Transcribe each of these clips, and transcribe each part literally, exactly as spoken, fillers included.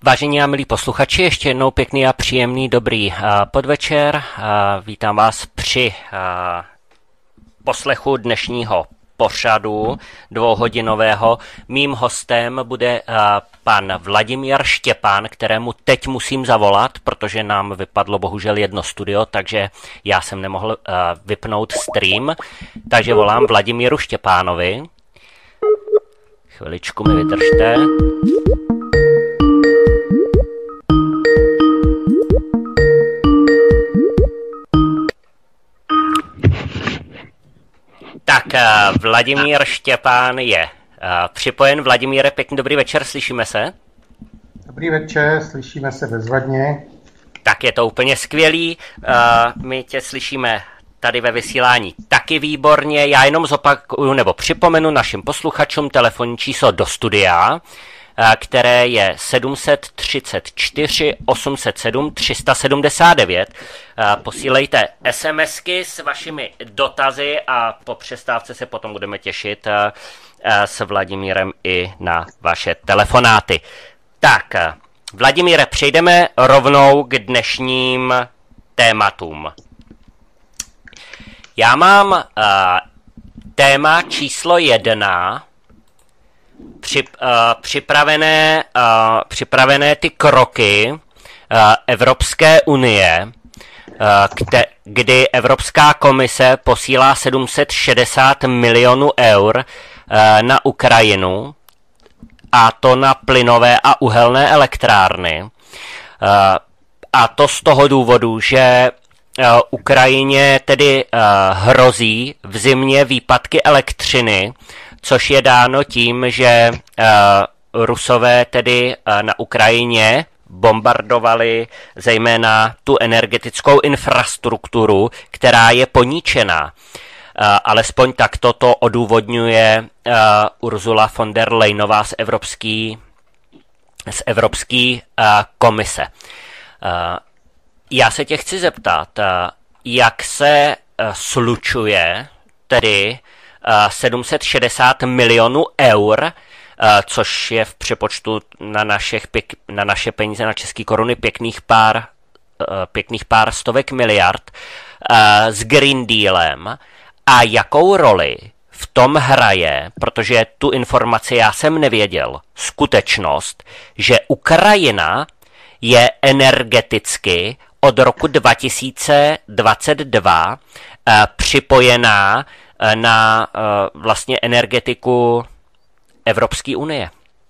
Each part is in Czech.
Vážení a milí posluchači, ještě jednou pěkný a příjemný dobrý podvečer. Vítám vás při poslechu dnešního pořadu dvouhodinového. Mým hostem bude pan Vladimír Štěpán, kterému teď musím zavolat, protože nám vypadlo bohužel jedno studio, takže já jsem nemohl vypnout stream. Takže volám Vladimíru Štěpánovi. Chviličku mi vydržte. Tak Vladimír Štěpán je připojen. Vladimíre, pěkný dobrý večer, slyšíme se? Dobrý večer, slyšíme se bezvadně. Tak je to úplně skvělý, my tě slyšíme tady ve vysílání taky výborně. Já jenom zopakuju nebo připomenu našim posluchačům telefonní číslo do studia, které je sedm set třicet čtyři osm set sedm tři sta sedmdesát devět. Posílejte SMSky s vašimi dotazy a po přestávce se potom budeme těšit s Vladimírem i na vaše telefonáty. Tak, Vladimíre, přejdeme rovnou k dnešním tématům. Já mám uh, téma číslo jedna, při, uh, připravené, uh, připravené ty kroky uh, Evropské unie, uh, kte, kdy Evropská komise posílá sedm set šedesát milionů eur uh, na Ukrajinu, a to na plynové a uhelné elektrárny. Uh, a to z toho důvodu, že Ukrajině tedy uh, hrozí v zimě výpadky elektřiny, což je dáno tím, že uh, Rusové tedy uh, na Ukrajině bombardovali zejména tu energetickou infrastrukturu, která je poničená. Uh, alespoň takto to odůvodňuje uh, Ursula von der Leyenová z Evropské z Evropské uh, komise. Uh, Já se tě chci zeptat, jak se slučuje tedy sedm set šedesát milionů eur, což je v přepočtu na, našich, na naše peníze, na české koruny pěkných pár, pěkných pár stovek miliard, s Green Dealem a jakou roli v tom hraje, protože tu informaci já jsem nevěděl, skutečnost, že Ukrajina je energeticky od roku dva tisíce dvacet dva eh, připojená eh, na eh, vlastně energetiku Evropské unie.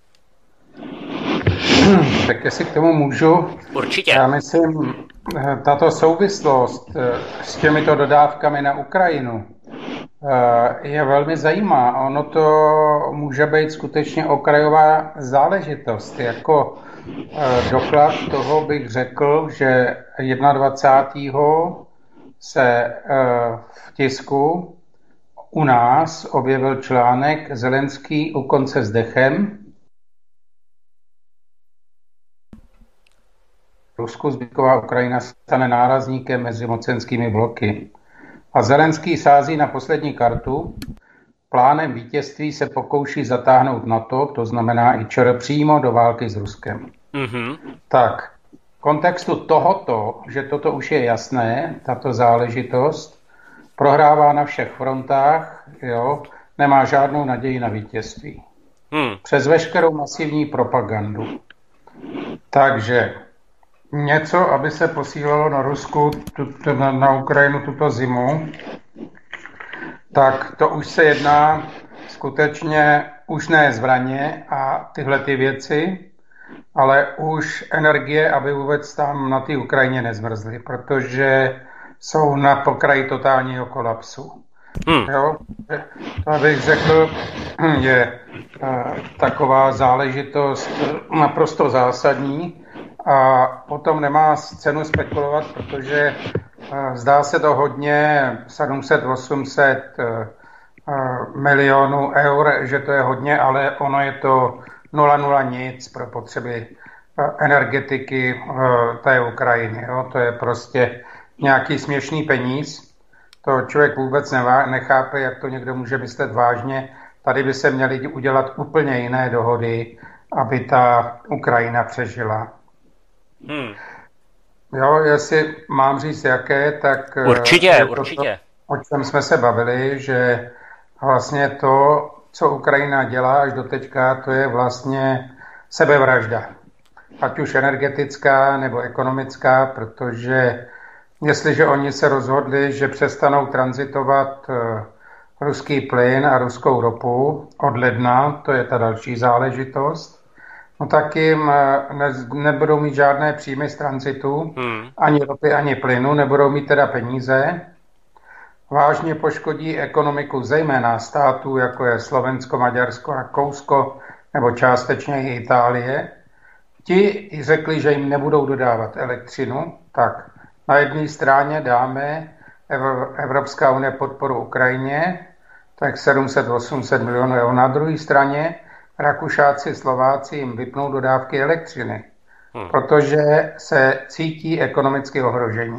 Hmm, tak jestli k tomu můžu. Určitě. Já myslím, tato souvislost s těmito dodávkami na Ukrajinu je velmi zajímá. Ono to může být skutečně okrajová záležitost. Jako doklad toho bych řekl, že dvacátého prvního se v tisku u nás objevil článek Zelenský u konce s dechem. Rusko zbytková Ukrajina stane nárazníkem mezi mocenskými bloky. A Zelenský sází na poslední kartu. Plánem vítězství se pokouší zatáhnout NATO, to znamená i ČR přímo do války s Ruskem. Mm-hmm. Tak, v kontextu tohoto, že toto už je jasné, tato záležitost, prohrává na všech frontách, jo, nemá žádnou naději na vítězství. Mm. Přes veškerou masivní propagandu. Takže něco, aby se posílalo na Rusku, tu, na, na Ukrajinu tuto zimu, tak to už se jedná skutečně už ne zbraně a tyhle ty věci, ale už energie, aby vůbec tam na té Ukrajině nezmrzly, protože jsou na pokraji totálního kolapsu. Hmm. Jo? To bych řekl, je uh, taková záležitost naprosto zásadní a potom nemá cenu spekulovat, protože uh, zdá se to hodně sedm set osm set uh, milionů eur, že to je hodně, ale ono je to nula nula nic pro potřeby energetiky té Ukrajiny. Jo? To je prostě nějaký směšný peníz. To člověk vůbec nechápe, jak to někdo může myslet vážně. Tady by se měly udělat úplně jiné dohody aby ta Ukrajina přežila. Hmm. Jo, jestli mám říct jaké, tak... Určitě, určitě. To, o čem jsme se bavili, že vlastně to, co Ukrajina dělá až do teďka, to je vlastně sebevražda. Ať už energetická nebo ekonomická, protože jestliže oni se rozhodli, že přestanou tranzitovat ruský plyn a ruskou ropu od ledna, to je ta další záležitost, no tak jim ne, nebudou mít žádné příjmy z tranzitu, hmm. ani ropy, ani plynu, nebudou mít teda peníze. Vážně poškodí ekonomiku zejména států, jako je Slovensko, Maďarsko, Rakousko nebo částečně i Itálie. Ti řekli, že jim nebudou dodávat elektřinu, tak na jedné straně dáme Evropská unie podporu Ukrajině, tak sedm set osm set milionů eur. Na druhé straně Rakušáci, Slováci jim vypnou dodávky elektřiny, hmm. protože se cítí ekonomicky ohroženi.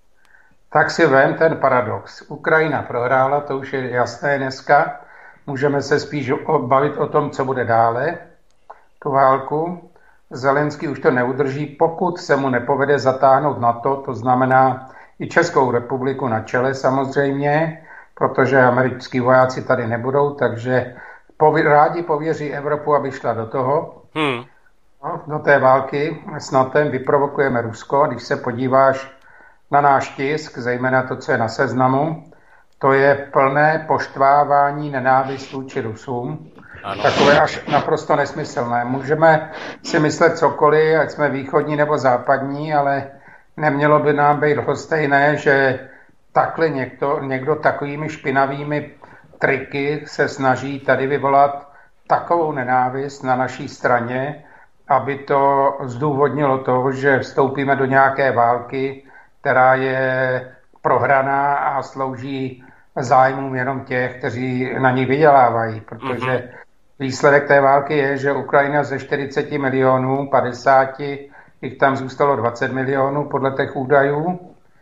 Tak si vem ten paradox. Ukrajina prohrála, to už je jasné dneska. Můžeme se spíš bavit o tom, co bude dále, tu válku. Zelenský už to neudrží, pokud se mu nepovede zatáhnout NATO, to znamená i Českou republiku na čele samozřejmě, protože američtí vojáci tady nebudou, takže pově- rádi pověří Evropu, aby šla do toho, hmm. no, do té války s NATem, vyprovokujeme Rusko. Když se podíváš na náš tisk, zejména to, co je na Seznamu, to je plné poštvávání nenávist vůči Rusům. Ano. Takové až naprosto nesmyslné. Můžeme si myslet cokoliv, ať jsme východní nebo západní, ale nemělo by nám být lhostejné, že takhle někdo, někdo takovými špinavými triky se snaží tady vyvolat takovou nenávist na naší straně, aby to zdůvodnilo to, že vstoupíme do nějaké války, která je prohraná a slouží zájmům jenom těch, kteří na ní vydělávají, protože mm-hmm. výsledek té války je, že Ukrajina ze čtyřicet milionů, padesát jich tam zůstalo dvacet milionů podle těch údajů.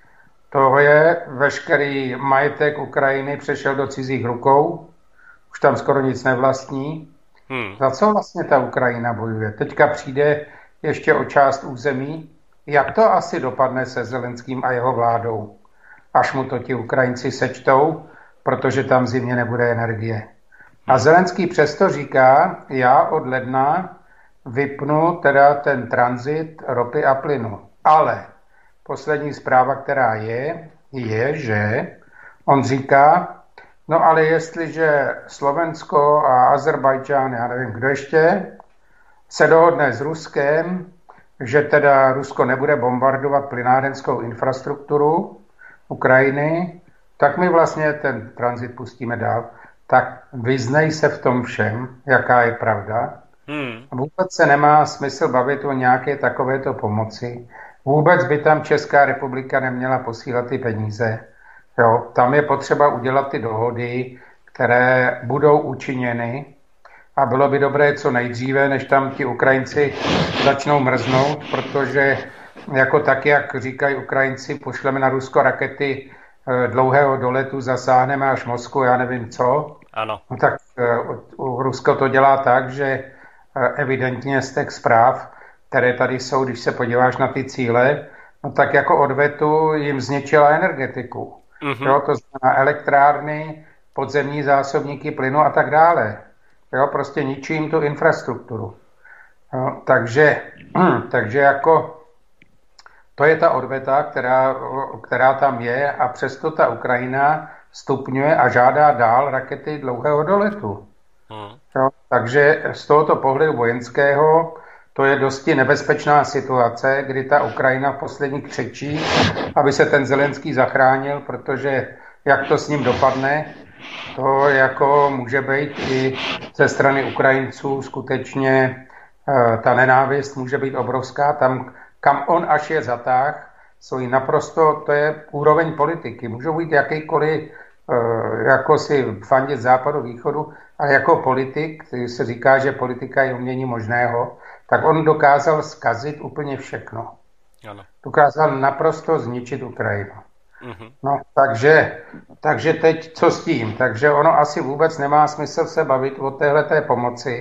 To je veškerý majetek Ukrajiny přešel do cizích rukou, už tam skoro nic nevlastní. Hmm. Za co vlastně ta Ukrajina bojuje? Teďka přijde ještě o část území. Jak to asi dopadne se Zelenským a jeho vládou, až mu to ti Ukrajinci sečtou, protože tam zimně nebude energie. A Zelenský přesto říká, já od ledna vypnu teda ten tranzit ropy a plynu. Ale poslední zpráva, která je, je, že on říká, no ale jestliže Slovensko a Azerbajdžán, já nevím, kdo ještě, se dohodne s Ruskem, že teda Rusko nebude bombardovat plynárenskou infrastrukturu Ukrajiny, tak my vlastně ten tranzit pustíme dál. Tak vyznej se v tom všem, jaká je pravda. Hmm. Vůbec se nemá smysl bavit o nějaké takovéto pomoci. Vůbec by tam Česká republika neměla posílat ty peníze. Jo, tam je potřeba udělat ty dohody, které budou učiněny a bylo by dobré co nejdříve, než tam ti Ukrajinci začnou mrznout, protože jako tak, jak říkají Ukrajinci, pošleme na Rusko rakety dlouhého doletu, zasáhneme až Moskvu, já nevím co. Ano. No tak uh, Rusko to dělá tak, že uh, evidentně z těch zpráv, které tady jsou, když se podíváš na ty cíle, no tak jako odvetu jim zničila energetiku. Mm-hmm. Jo, to znamená elektrárny, podzemní zásobníky plynu a tak dále. Jo, prostě ničí jim tu infrastrukturu. Jo, takže, takže jako to je ta odveta, která, která tam je a přesto ta Ukrajina stupňuje a žádá dál rakety dlouhého doletu. Hmm. Jo, takže z tohoto pohledu vojenského to je dosti nebezpečná situace, kdy ta Ukrajina v poslední křečí, aby se ten Zelenský zachránil, protože jak to s ním dopadne, to jako může být i ze strany Ukrajinců skutečně ta nenávist může být obrovská. Tam, kam on až je zatáh, jsou naprosto, to je úroveň politiky. Můžou být jakýkoliv, jako si fandit západu, východu, ale jako politik, který se říká, že politika je umění možného, tak on dokázal zkazit úplně všechno. Ano. Dokázal naprosto zničit Ukrajinu. Mm-hmm. No, takže, takže teď co s tím? Takže ono asi vůbec nemá smysl se bavit o téhleté pomoci.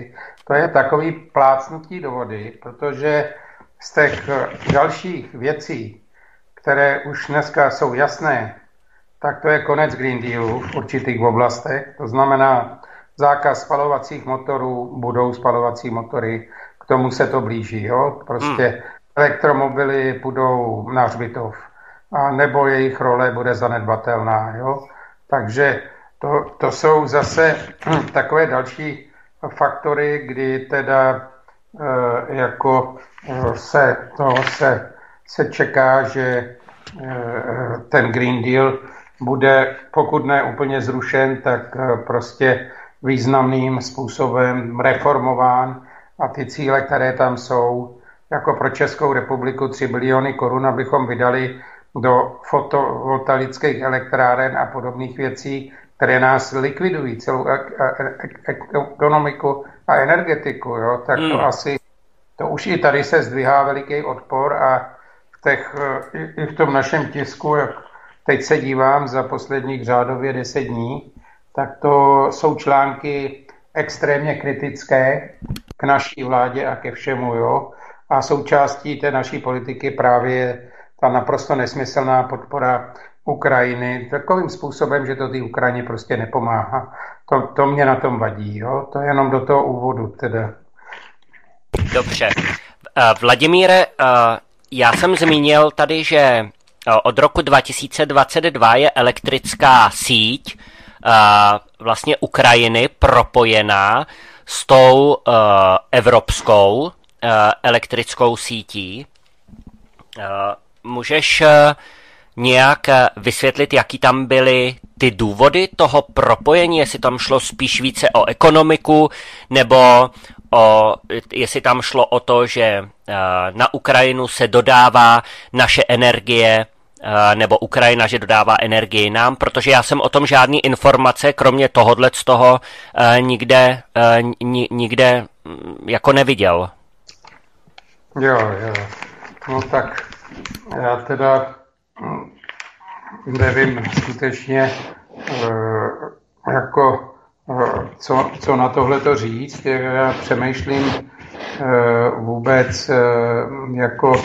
to je takový plácnutí do vody, protože z těch dalších věcí, které už dneska jsou jasné, tak to je konec Green Dealu v určitých oblastech. To znamená zákaz spalovacích motorů, budou spalovací motory, k tomu se to blíží. Jo? Prostě hmm. elektromobily půjdou na hřbitov, a nebo jejich role bude zanedbatelná. Jo? Takže to, to jsou zase takové další faktory, kdy teda e, jako e, se, to se, se čeká, že e, ten Green Deal bude, pokud ne úplně zrušen, tak e, prostě významným způsobem reformován a ty cíle, které tam jsou, jako pro Českou republiku tři biliony korun, abychom vydali do fotovoltaických elektráren a podobných věcí, které nás likvidují, celou ekonomiku a energetiku, jo? Tak to hmm. asi, to už i tady se zdvihá veliký odpor a v, těch, i v tom našem tisku, jak teď se dívám za posledních řádově deset dní, tak to jsou články extrémně kritické k naší vládě a ke všemu, jo? A součástí té naší politiky právě je ta naprosto nesmyslná podpora Ukrajiny takovým způsobem, že to té Ukrajině prostě nepomáhá. To, to mě na tom vadí, jo? To je jenom do toho úvodu teda. Dobře. Vladimíre, já jsem zmínil tady, že od roku dva tisíce dvacet dva je elektrická síť vlastně Ukrajiny propojená s tou evropskou elektrickou sítí. Můžeš nějak vysvětlit, jaký tam byly ty důvody toho propojení, jestli tam šlo spíš více o ekonomiku, nebo o, jestli tam šlo o to, že na Ukrajinu se dodává naše energie, nebo Ukrajina, že dodává energii nám, protože já jsem o tom žádný informace, kromě tohodle z toho, nikde, nikde jako neviděl. Jo, jo. No tak já teda nevím skutečně jako co, co na tohle to říct. Já přemýšlím vůbec jako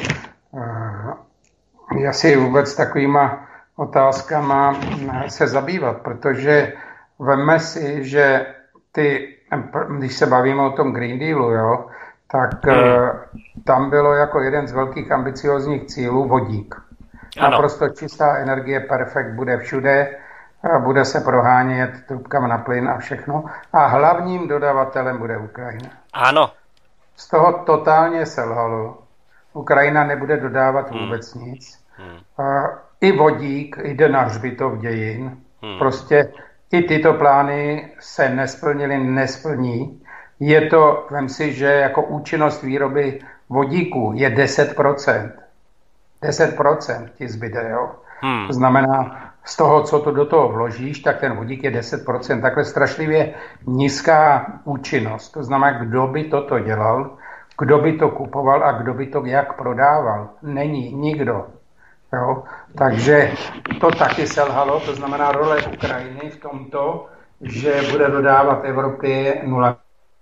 asi vůbec takovýma otázkama se zabývat, protože vemme si, že ty, když se bavíme o tom Green Dealu, jo, tak hmm. tam bylo jako jeden z velkých ambiciozních cílů vodík. Ano. Naprosto čistá energie, perfekt, bude všude, bude se prohánět trubkama na plyn a všechno. A hlavním dodavatelem bude Ukrajina. Ano. Z toho totálně selhalo. Ukrajina nebude dodávat vůbec hmm. nic. Hmm. I vodík jde na hřbitov dějin. Hmm. Prostě i tyto plány se nesplnily, nesplní. Je to, vem si, že jako účinnost výroby vodíku je deset procent. deset procent ti zbyde, jo. Hmm. To znamená, z toho, co to do toho vložíš, tak ten vodík je deset procent. Takhle strašlivě nízká účinnost. To znamená, kdo by toto dělal, kdo by to kupoval a kdo by to jak prodával. Není nikdo. Jo. Takže to taky selhalo. To znamená role Ukrajiny v tomto, že bude dodávat Evropě nula.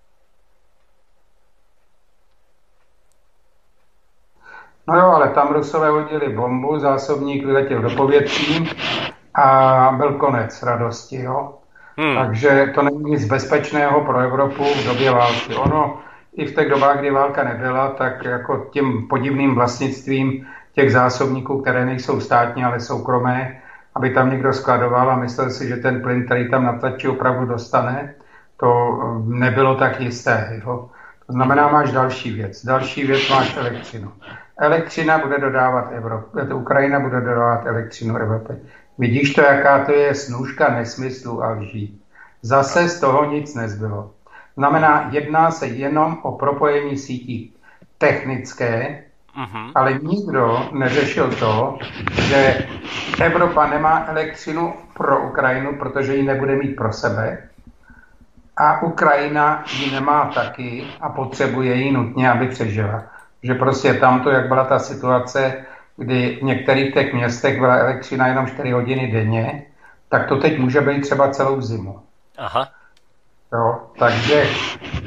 No jo, ale tam Rusové hodili bombu, zásobník vyletěl do povětří a byl konec radosti, jo. Hmm. Takže to není nic bezpečného pro Evropu v době války. Ono i v těch dobách, kdy válka nebyla, tak jako tím podivným vlastnictvím těch zásobníků, které nejsou státní, ale soukromé, aby tam někdo skladoval a myslel si, že ten plyn, který tam natlačí, opravdu dostane, to nebylo tak jisté, jo. To znamená, máš další věc. Další věc máš elektřinu. Elektřina bude dodávat Evropě, Ukrajina bude dodávat elektřinu Evropě. Vidíš to, jaká to je snůška nesmyslu a lží. Zase z toho nic nezbylo. Znamená, jedná se jenom o propojení sítí technické, uh-huh. ale nikdo neřešil to, že Evropa nemá elektřinu pro Ukrajinu, protože ji nebude mít pro sebe. A Ukrajina ji nemá taky a potřebuje ji nutně, aby přežila. Že prostě tamto, jak byla ta situace, kdy v některých těch městech byla elektřina jenom čtyři hodiny denně, tak to teď může být třeba celou zimu. Aha. Jo, takže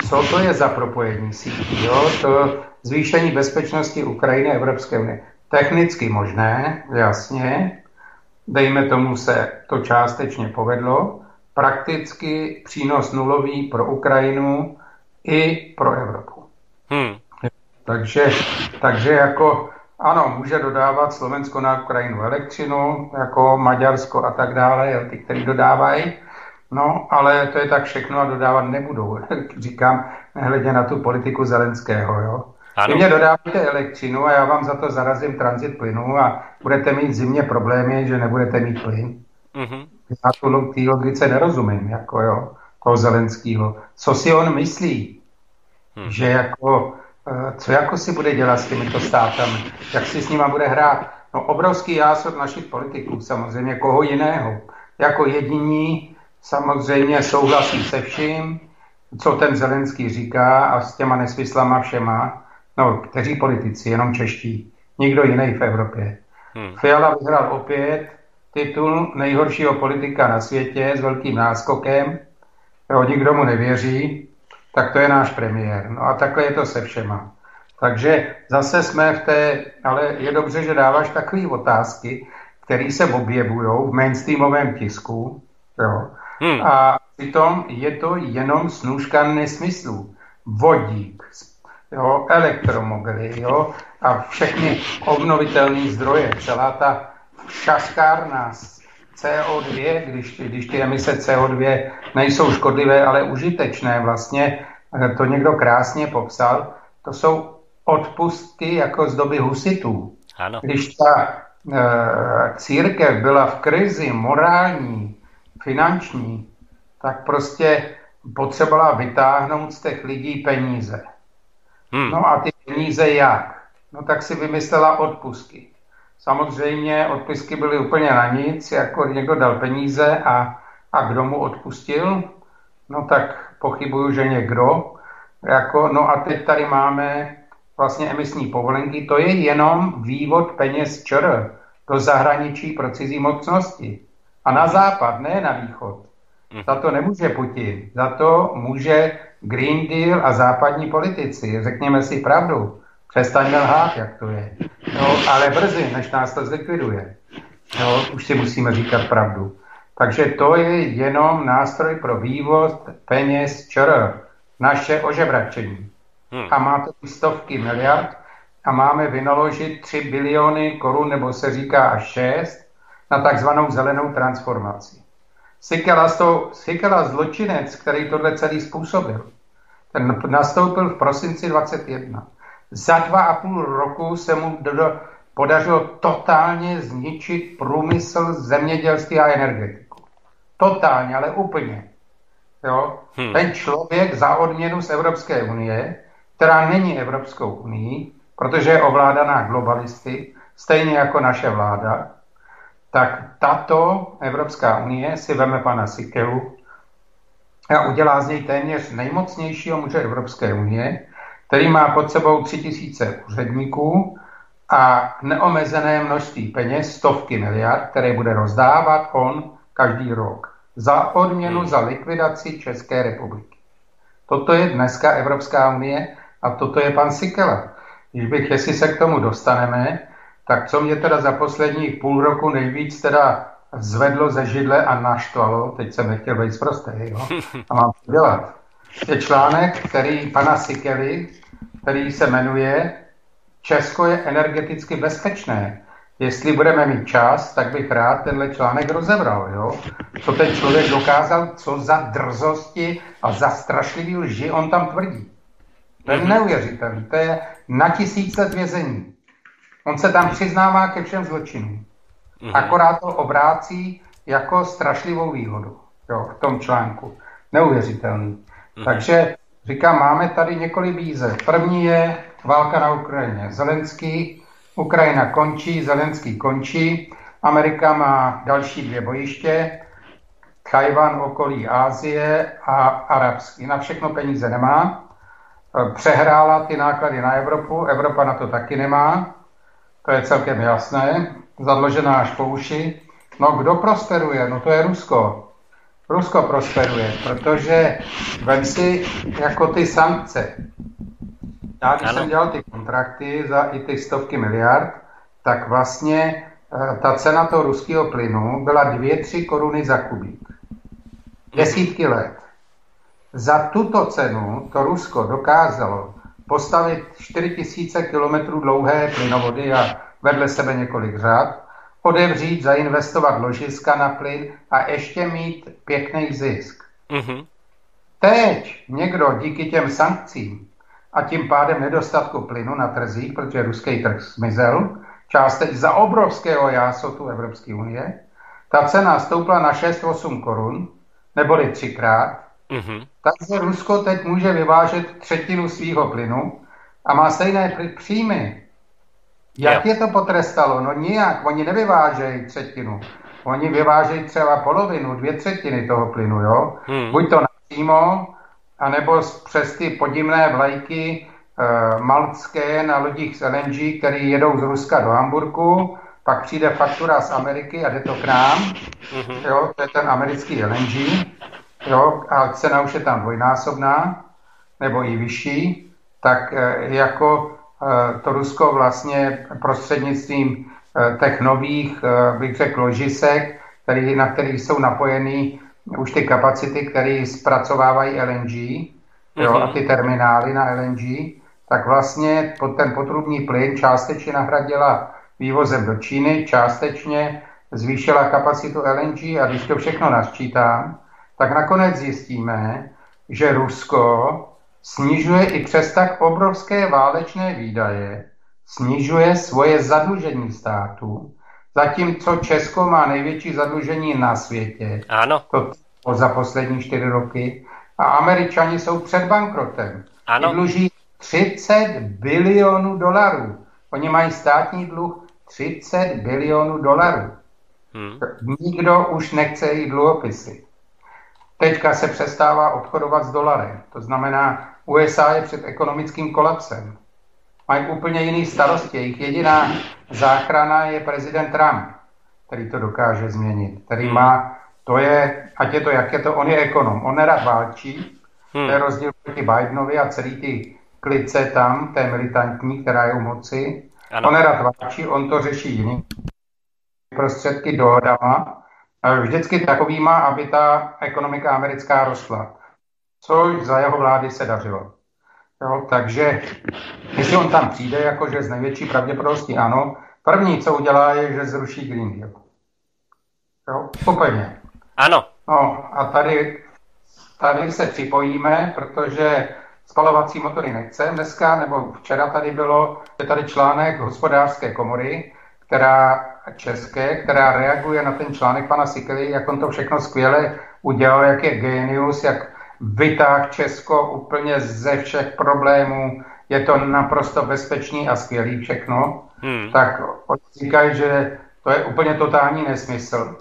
co to je za propojení sítí, jo? To zvýšení bezpečnosti Ukrajiny a Evropské unie. Technicky možné, jasně, dejme tomu se to částečně povedlo, prakticky přínos nulový pro Ukrajinu i pro Evropu. Hmm. Takže, takže jako ano, může dodávat Slovensko na Ukrajinu elektřinu, jako Maďarsko a tak dále, jo, ty, kteří dodávají, no, ale to je tak všechno a dodávat nebudou. Říkám, nehledě na tu politiku Zelenského, jo. Ano. Vy mě dodáváte elektřinu a já vám za to zarazím tranzit plynu a budete mít zimně problémy, že nebudete mít plyn. Mm-hmm. Já tu té logice nerozumím, jako jo, toho Zelenského. Co si on myslí? Mm-hmm. Že jako, co jako si bude dělat s těmito státami? Jak si s nima bude hrát? No obrovský jásor našich politiků, samozřejmě koho jiného. Jako jediní samozřejmě souhlasí se vším, co ten Zelenský říká a s těma nesmyslama všema. No, kteří politici, jenom čeští. Nikdo jiný v Evropě. Hmm. Fiala vyhrál opět titul nejhoršího politika na světě s velkým náskokem. Jo, nikdo mu nevěří, tak to je náš premiér. No a takhle je to se všema. Takže zase jsme v té, ale je dobře, že dáváš takové otázky, které se objevují v mainstreamovém tisku. Jo. Hmm. A přitom je to jenom snůška nesmyslů. Vodík, jo, elektromobily, jo, a všechny obnovitelné zdroje, celá ta šaškárna C O dva, když, když ty emise C O dva nejsou škodlivé, ale užitečné, vlastně to někdo krásně popsal, to jsou odpustky jako z doby husitů. Ano. Když ta e, církev byla v krizi morální, finanční, tak prostě potřebovala vytáhnout z těch lidí peníze. Hmm. No a ty peníze jak? No tak si vymyslela odpustky. Samozřejmě odpustky byly úplně na nic, jako někdo dal peníze a, a kdo mu odpustil? No tak pochybuju, že někdo. Jako, no a teď tady máme vlastně emisní povolenky, to je jenom vývod peněz ČR do zahraničí pro cizí mocnosti. A na západ, ne na východ. Za to nemůže Putin, za to může Green Deal a západní politici. Řekněme si pravdu. Přestaňme lhát, jak to je. No, ale brzy, než nás to zlikviduje. No, už si musíme říkat pravdu. Takže to je jenom nástroj pro vývoz peněz ČR. Naše ožebračení. Hmm. A má to stovky miliard a máme vynaložit tři biliony korun, nebo se říká až šest, na takzvanou zelenou transformaci. Sikela, to, Sikela zločinec, který tohle celý způsobil, ten nastoupil v prosinci dvacet jedna. Za dva a půl roku se mu do, do, podařilo totálně zničit průmysl, zemědělství a energetiku. Totálně, ale úplně. Jo? Hmm. Ten člověk za odměnu z Evropské unie, která není Evropskou unii, protože je ovládaná globalisty, stejně jako naše vláda, tak tato Evropská unie si veme pana Sikelu a udělá z něj téměř nejmocnějšího muže Evropské unie, který má pod sebou tři tisíce úředníků a neomezené množství peněz, stovky miliard, které bude rozdávat on každý rok za odměnu hmm. za likvidaci České republiky. Toto je dneska Evropská unie a toto je pan Sikela. Když bych, jestli se k tomu dostaneme, tak co mě teda za posledních půl roku nejvíc teda zvedlo ze židle a naštvalo, teď jsem nechtěl být zprostý, jo, a mám to dělat, je článek, který pana Sikely, který se jmenuje Česko je energeticky bezpečné. Jestli budeme mít čas, tak bych rád tenhle článek rozebral, jo. Co ten člověk dokázal, co za drzosti a za strašlivý lži on tam tvrdí. To je neuvěřitelné, to je na tisíc let vězení. On se tam přiznává ke všem zločinům. Akorát to obrácí jako strašlivou výhodu, jo, v tom článku. Neuvěřitelný. Takže říkám, máme tady několik výzev. První je válka na Ukrajině. Zelenský, Ukrajina končí, Zelenský končí, Amerika má další dvě bojiště, Tchaj-wan, okolí Asie a arabský. Na všechno peníze nemá. Přehrála ty náklady na Evropu, Evropa na to taky nemá. To je celkem jasné. Zadložená až po uši. No kdo prosperuje? No to je Rusko. Rusko prosperuje, protože vem si jako ty sankce. Já když ano. jsem dělal ty kontrakty za i ty stovky miliard, tak vlastně ta cena toho ruského plynu byla dvě, tři koruny za kubík. Desítky let. Za tuto cenu to Rusko dokázalo postavit čtyři tisíce kilometrů dlouhé plynovody a vedle sebe několik řad, odevřít, zainvestovat ložiska na plyn a ještě mít pěkný zisk. Mm-hmm. Teď někdo díky těm sankcím a tím pádem nedostatku plynu na trzích, protože ruský trh zmizel, částečně za obrovského jásotu Evropské unie, ta cena stoupla na šest osm korun, neboli třikrát, mm-hmm. takže Rusko teď může vyvážet třetinu svýho plynu a má stejné příjmy. Jak je to potrestalo? No nijak, oni nevyvážejí třetinu. Oni vyvážejí třeba polovinu, dvě třetiny toho plynu, jo? Hmm. Buď to napřímo, anebo přes ty podivné vlajky e, maltské na lodích z L N G, který jedou z Ruska do Hamburku, pak přijde faktura z Ameriky a jde to k nám, hmm. jo? To je ten americký L N G, jo? A cena už je tam dvojnásobná, nebo i vyšší, tak e, jako to Rusko vlastně prostřednictvím těch nových, bych řekl, ložisek, který, na kterých jsou napojeny už ty kapacity, které zpracovávají L N G, mm-hmm. jo, a ty terminály na L N G, tak vlastně ten potrubní plyn částečně nahradila vývozem do Číny, částečně zvýšila kapacitu L N G a když to všechno nasčítám, tak nakonec zjistíme, že Rusko snižuje i přes tak obrovské válečné výdaje, snižuje svoje zadlužení státu, zatímco Česko má největší zadlužení na světě. Ano. To za poslední čtyři roky. A Američani jsou před bankrotem. Ano. Dluží třicet bilionů dolarů. Oni mají státní dluh třicet bilionů dolarů. Hmm. Nikdo už nechce jít dluhopisy. Teďka se přestává obchodovat s dolarem. To znamená, U S A je před ekonomickým kolapsem. Mají úplně jiný starosti. Jejich jediná záchrana je prezident Trump, který to dokáže změnit. Který má, to je, ať je to jak je to, on je ekonom. On nerad válčí. Hmm. To je rozdíl proti Bidenovi a celý ty klice tam, té militantní, která je u moci. Ano. On nerad válčí, on to řeší jiný prostředky dohodama. Vždycky takovýma, aby ta ekonomika americká rostla. Což za jeho vlády se dařilo. Jo, takže, jestli on tam přijde, jakože z největší pravděpodobností ano, první, co udělá, je, že zruší Green Deal. Jo, úplně. Ano. No a tady, tady se připojíme, protože spalovací motory nechce. Dneska, nebo včera tady bylo, je tady článek Hospodářské komory, která české, která reaguje na ten článek pana Sikely, jak on to všechno skvěle udělal, jak je genius, jak vytáhl Česko úplně ze všech problémů, je to naprosto bezpečný a skvělý všechno, hmm. tak oni říkají, že to je úplně totální nesmysl,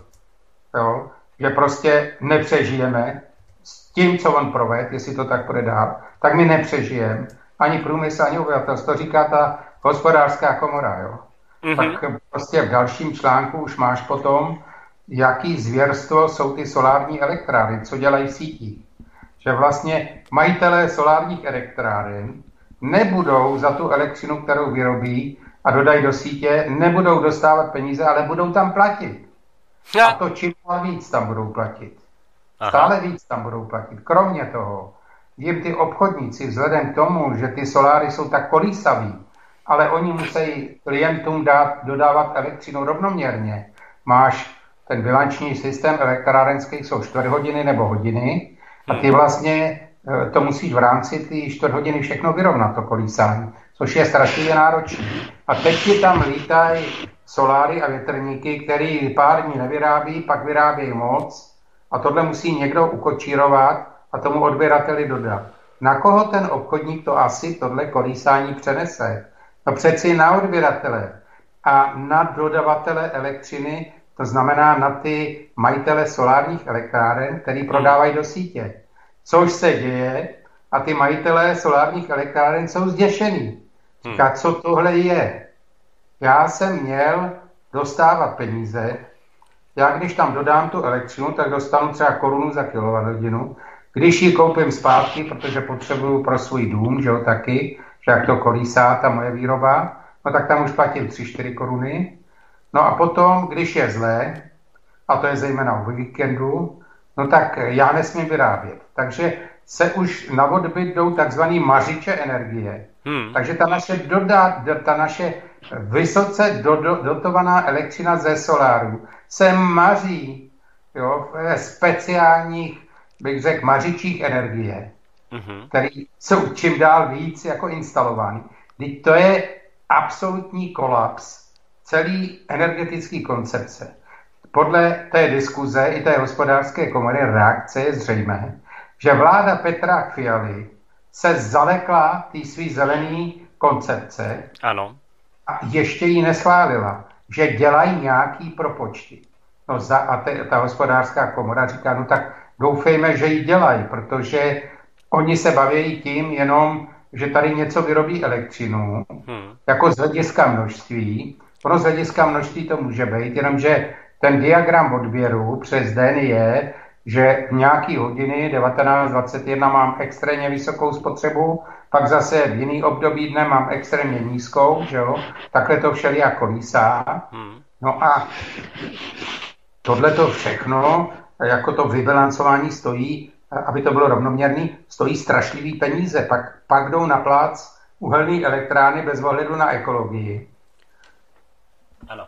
jo? Že prostě nepřežijeme s tím, co on proved, jestli to tak bude dál, tak my nepřežijeme, ani průmysl, ani obyvatelstvo, říká ta Hospodářská komora, jo. Mm-hmm. Tak prostě v dalším článku už máš potom, jaký zvěrstvo jsou ty solární elektrárny, co dělají v sítích. Že vlastně majitelé solárních elektráren nebudou za tu elektřinu, kterou vyrobí a dodají do sítě, nebudou dostávat peníze, ale budou tam platit. Ja. A to čím víc tam budou platit. Aha. Stále víc tam budou platit. Kromě toho, jim ty obchodníci vzhledem k tomu, že ty soláry jsou tak kolísaví, ale oni musí klientům dát, dodávat elektřinu rovnoměrně. Máš ten bilanční systém elektrárenský, jsou čtvrt hodiny nebo hodiny a ty vlastně to musíš v rámci ty čtvrt hodiny všechno vyrovnat, to kolísání, což je strašlivě náročné. A teď ti tam lítají soláry a větrníky, který pár dní nevyrábí, pak vyrábějí moc a tohle musí někdo ukočírovat a tomu odběrateli dodat. Na koho ten obchodník to asi tohle kolísání přenese? No přeci na odběratele a na dodavatele elektřiny, to znamená na ty majitele solárních elektráren, který prodávají do sítě. Což se děje a ty majitelé solárních elektráren jsou zděšený. Říká, co tohle je? Já jsem měl dostávat peníze já když tam dodám tu elektřinu, tak dostanu třeba korunu za kilowatthodinu. Když ji koupím zpátky, protože potřebuju pro svůj dům, že jo, taky, že jak to kolísá ta moje výroba, no tak tam už platím tři čtyři koruny. No a potom, když je zlé, a to je zejména o víkendu, no tak já nesmím vyrábět. Takže se už na odbyt jdou takzvaný mařiče energie. Hmm. Takže ta naše, doda, ta naše vysoce do, do, dotovaná elektřina ze soláru se maří, jo, v speciálních, bych řekl, mařičích energie, hmm. které jsou čím dál víc jako instalovány. Teď to je absolutní kolaps celý energetický koncepce. Podle té diskuze i té hospodářské komory reakce je zřejmé, že vláda Petra Fialy se zalekla té svý zelený koncepce. Ano. A ještě ji neschválila, že dělají nějaký propočty. No za, a te, ta hospodářská komora říká, no tak doufejme, že ji dělají, protože oni se baví tím jenom, že tady něco vyrobí elektřinu, hmm. jako z hlediska množství. Ono z hlediska množství to může být, jenomže ten diagram odběru přes den je, že v nějaký hodiny devatenáct dvacet jedna mám extrémně vysokou spotřebu, pak zase v jiný období dne mám extrémně nízkou, že jo? Takhle to všelijak kolísá. No a tohleto všechno, jako to vybalancování stojí, aby to bylo rovnoměrný, stojí strašlivý peníze. Pak, pak jdou na plác uhelné elektrárny bez ohledu na ekologii. Ano.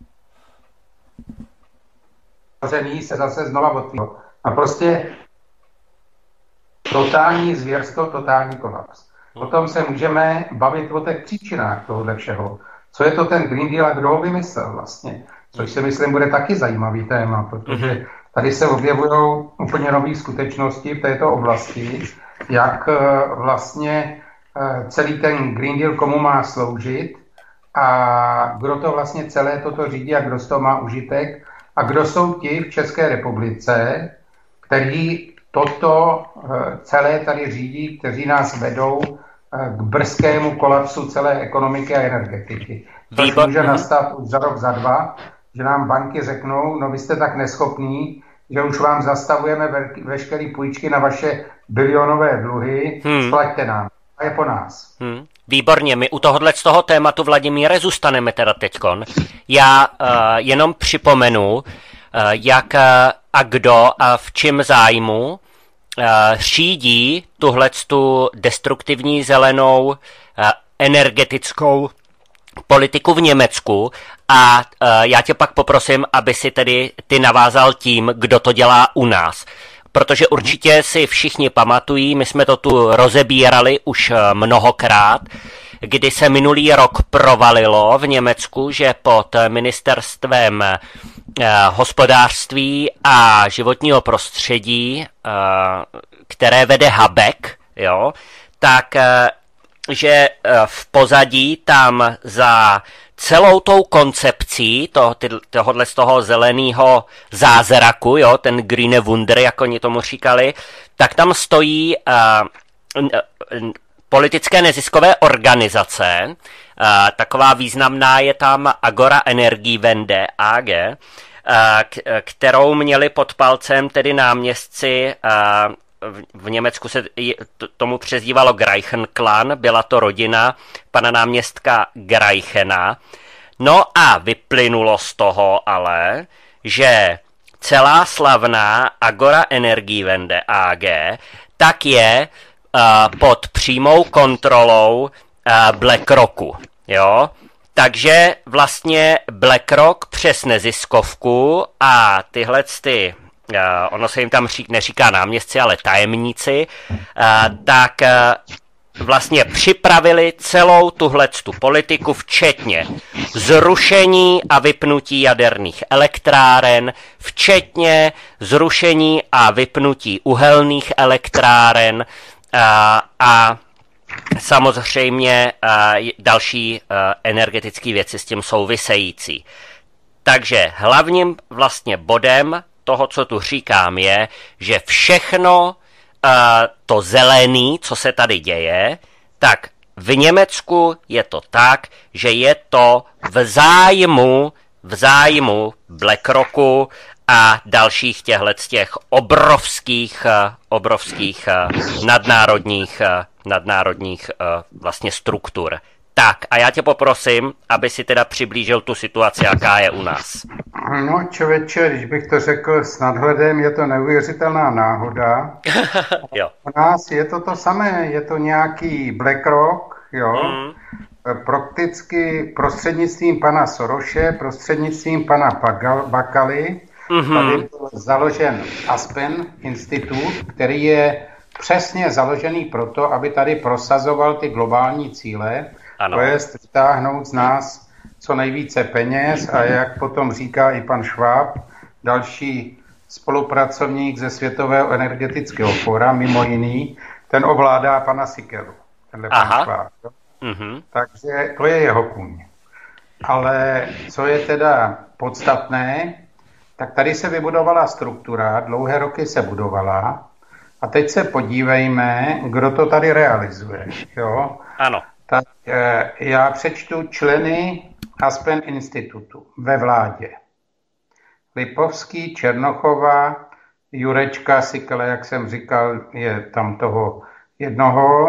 Se zase znova otvíří. A prostě totální zvěrstvo, totální kolaps. Potom se můžeme bavit o těch příčinách tohohle všeho. Co je to ten Green Deal a kdo ho vymyslel vlastně? Což si myslím bude taky zajímavý téma, protože tady se objevují úplně nové skutečnosti v této oblasti, jak vlastně celý ten Green Deal komu má sloužit a kdo to vlastně celé toto řídí a kdo z toho má užitek a kdo jsou ti v České republice, kteří toto celé tady řídí, kteří nás vedou k brzkému kolapsu celé ekonomiky a energetiky. To může nastat už za rok, za dva, že nám banky řeknou, no vy jste tak neschopní, že už vám zastavujeme ve- veškeré půjčky na vaše bilionové dluhy, hmm. splaťte nám. A je po nás. Hmm. Výborně, my u tohohle z toho tématu, Vladimíre, zůstaneme teda teďkon. Já uh, jenom připomenu, uh, jak uh, a kdo a v čem zájmu uh, řídí tuhletu destruktivní zelenou uh, energetickou politiku v Německu a uh, já tě pak poprosím, aby si tedy ty navázal tím, kdo to dělá u nás. Protože určitě si všichni pamatují, my jsme to tu rozebírali už mnohokrát, kdy se minulý rok provalilo v Německu, že pod ministerstvem eh, hospodářství a životního prostředí, eh, které vede Habeck, jo, tak eh, že v pozadí tam za celou tou koncepcí toho, ty, tohohle z toho zeleného zázraku, jo, ten Grüne Wunder, jak oni tomu říkali, tak tam stojí uh, uh, politické neziskové organizace, uh, taková významná je tam Agora Energiewende A G, uh, k, kterou měli pod palcem tedy náměstci, uh, v Německu se tomu přezdívalo Greichenklan, byla to rodina pana náměstka Greichena. No a vyplynulo z toho ale, že celá slavná Agora Energiewende A G tak je uh, pod přímou kontrolou uh, BlackRocku, jo? Takže vlastně BlackRock přes neziskovku a tyhle ty Uh, ono se jim tam řík, neříká náměstci, ale tajemníci, uh, tak uh, vlastně připravili celou tuhletu politiku, včetně zrušení a vypnutí jaderných elektráren, včetně zrušení a vypnutí uhelných elektráren uh, a samozřejmě uh, další uh, energetické věci s tím související. Takže hlavním vlastně bodem toho, co tu říkám, je, že všechno uh, to zelený, co se tady děje, tak v Německu je to tak, že je to v zájmu v zájmu BlackRocku a dalších těchto těch obrovských, obrovských nadnárodních, nadnárodních vlastně struktur. Tak, a já tě poprosím, aby si teda přiblížil tu situaci, jaká je u nás. No, člověče, když bych to řekl s nadhledem, je to neuvěřitelná náhoda. Jo. U nás je to to samé, je to nějaký BlackRock, jo, mm. prakticky prostřednictvím pana Sorose, prostřednictvím pana Bakaly, mm-hmm. tady byl založen Aspen Institut, který je přesně založený proto, aby tady prosazoval ty globální cíle, ano. To je vytáhnout z nás co nejvíce peněz a jak potom říká i pan Schwab, další spolupracovník ze Světového energetického fóra, mimo jiný, ten ovládá pana Sikelu, tenhle pan Schwab. Mm-hmm. Takže to je jeho kůň. Ale co je teda podstatné, tak tady se vybudovala struktura, dlouhé roky se budovala a teď se podívejme, kdo to tady realizuje. Jo? Ano. Tak e, já přečtu členy Aspen Institutu ve vládě. Lipovský, Černochová, Jurečka, Sikela, jak jsem říkal, je tam toho jednoho,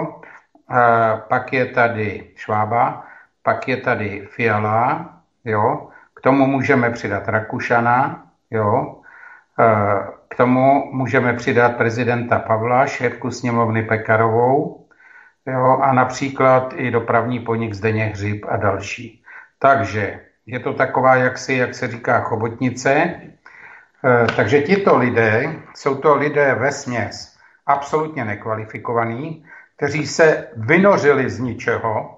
e, pak je tady Švába, pak je tady Fiala, jo, k tomu můžeme přidat Rakušana, jo, e, k tomu můžeme přidat prezidenta Pavla, šéfku sněmovny Pekarovou, jo, a například i dopravní podnik Zdeněk Hřib a další. Takže je to taková, jaksi, jak se říká, chobotnice. E, takže tito lidé, jsou to lidé vesměs absolutně nekvalifikovaní, kteří se vynořili z ničeho.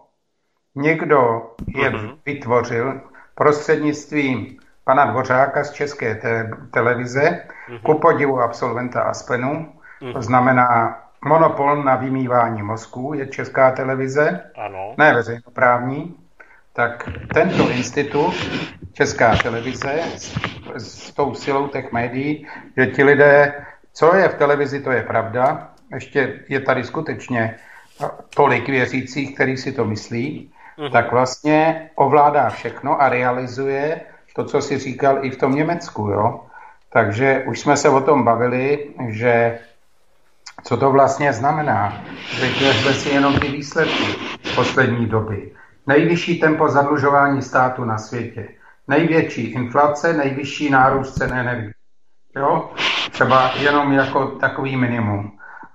Někdo je vytvořil prostřednictvím pana Dvořáka z České te- televize, ku podivu absolventa Aspenu, to znamená monopol na vymývání mozku je Česká televize, ano. Ne veřejnoprávní, tak tento institut, Česká televize, s, s tou silou těch médií, že ti lidé, co je v televizi, to je pravda, ještě je tady skutečně tolik věřících, kteří si to myslí, uh-huh. tak vlastně ovládá všechno a realizuje to, co si říkal i v tom Německu, jo. Takže už jsme se o tom bavili, že co to vlastně znamená? Řekněme si jenom ty výsledky poslední doby. Nejvyšší tempo zadlužování státu na světě. Největší inflace, nejvyšší nárůst cen energie. Jo? Třeba jenom jako takový minimum.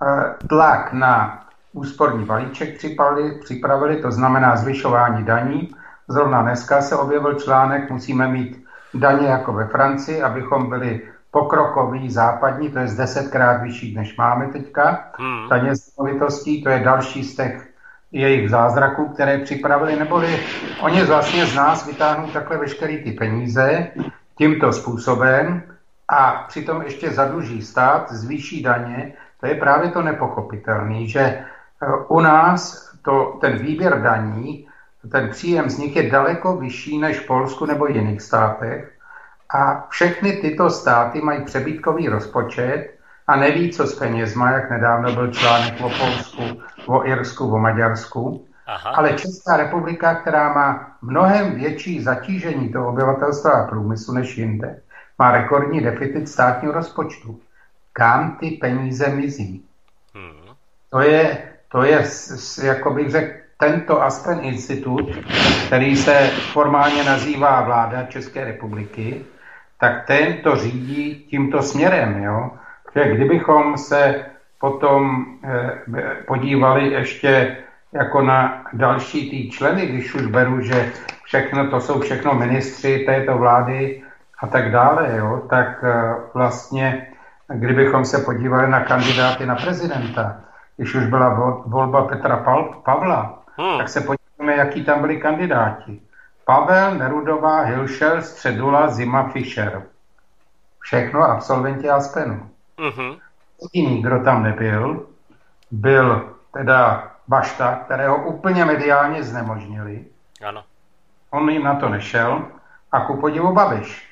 Tlak na úsporný balíček připravili, připravili, to znamená zvyšování daní. Zrovna dneska se objevil článek, musíme mít daně jako ve Francii, abychom byli pokrokový, západní, to je z desetkrát vyšší, než máme teďka. Hmm. Daně z nemovitostí, to je další z těch jejich zázraků, které připravili, neboli oni vlastně z nás vytáhnou takhle veškerý ty peníze tímto způsobem a přitom ještě zadluží stát, zvýší daně. To je právě to nepochopitelné, že u nás to, ten výběr daní, ten příjem z nich je daleko vyšší než v Polsku nebo jiných státech. A všechny tyto státy mají přebytkový rozpočet a neví, co s penězma, jak nedávno byl článek o Polsku, o Irsku, o Maďarsku. Aha. Ale Česká republika, která má mnohem větší zatížení toho obyvatelstva a průmyslu než jinde, má rekordní deficit státního rozpočtu. Kam ty peníze mizí? Hmm. To je, to je, jako bych řekl, tento Aspen Institut, který se formálně nazývá vláda České republiky, tak ten to řídí tímto směrem, jo. Že kdybychom se potom eh, podívali ještě jako na další ty členy, když už beru, že všechno, to jsou všechno ministři této vlády a tak dále, jo, tak eh, vlastně, kdybychom se podívali na kandidáty na prezidenta, když už byla volba Petra Pavla, hmm. tak se podíváme, jaký tam byli kandidáti. Pavel, Nerudová, Hilšer, Středula, Zima, Fischer. Všechno absolventi Aspenu. Uh-huh. Jediný, kdo tam nebyl, byl teda Bašta, kterého úplně mediálně znemožnili. Ano. On jim na to nešel. A ku podivu Babiš.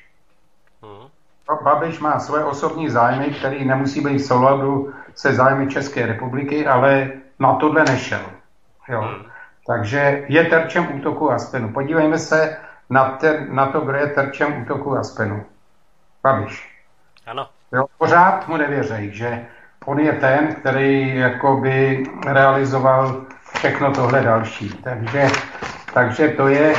Uh-huh. Babiš má svoje osobní zájmy, který nemusí být v souladu se zájmy České republiky, ale na tohle nešel. Jo. Uh-huh. Takže je terčem útoku Aspenu. Podívejme se na, ten, na to, kdo je terčem útoku Aspenu. Babiš. Ano. Jo, pořád mu nevěří, že on je ten, který jakoby realizoval všechno tohle další. Takže, takže to je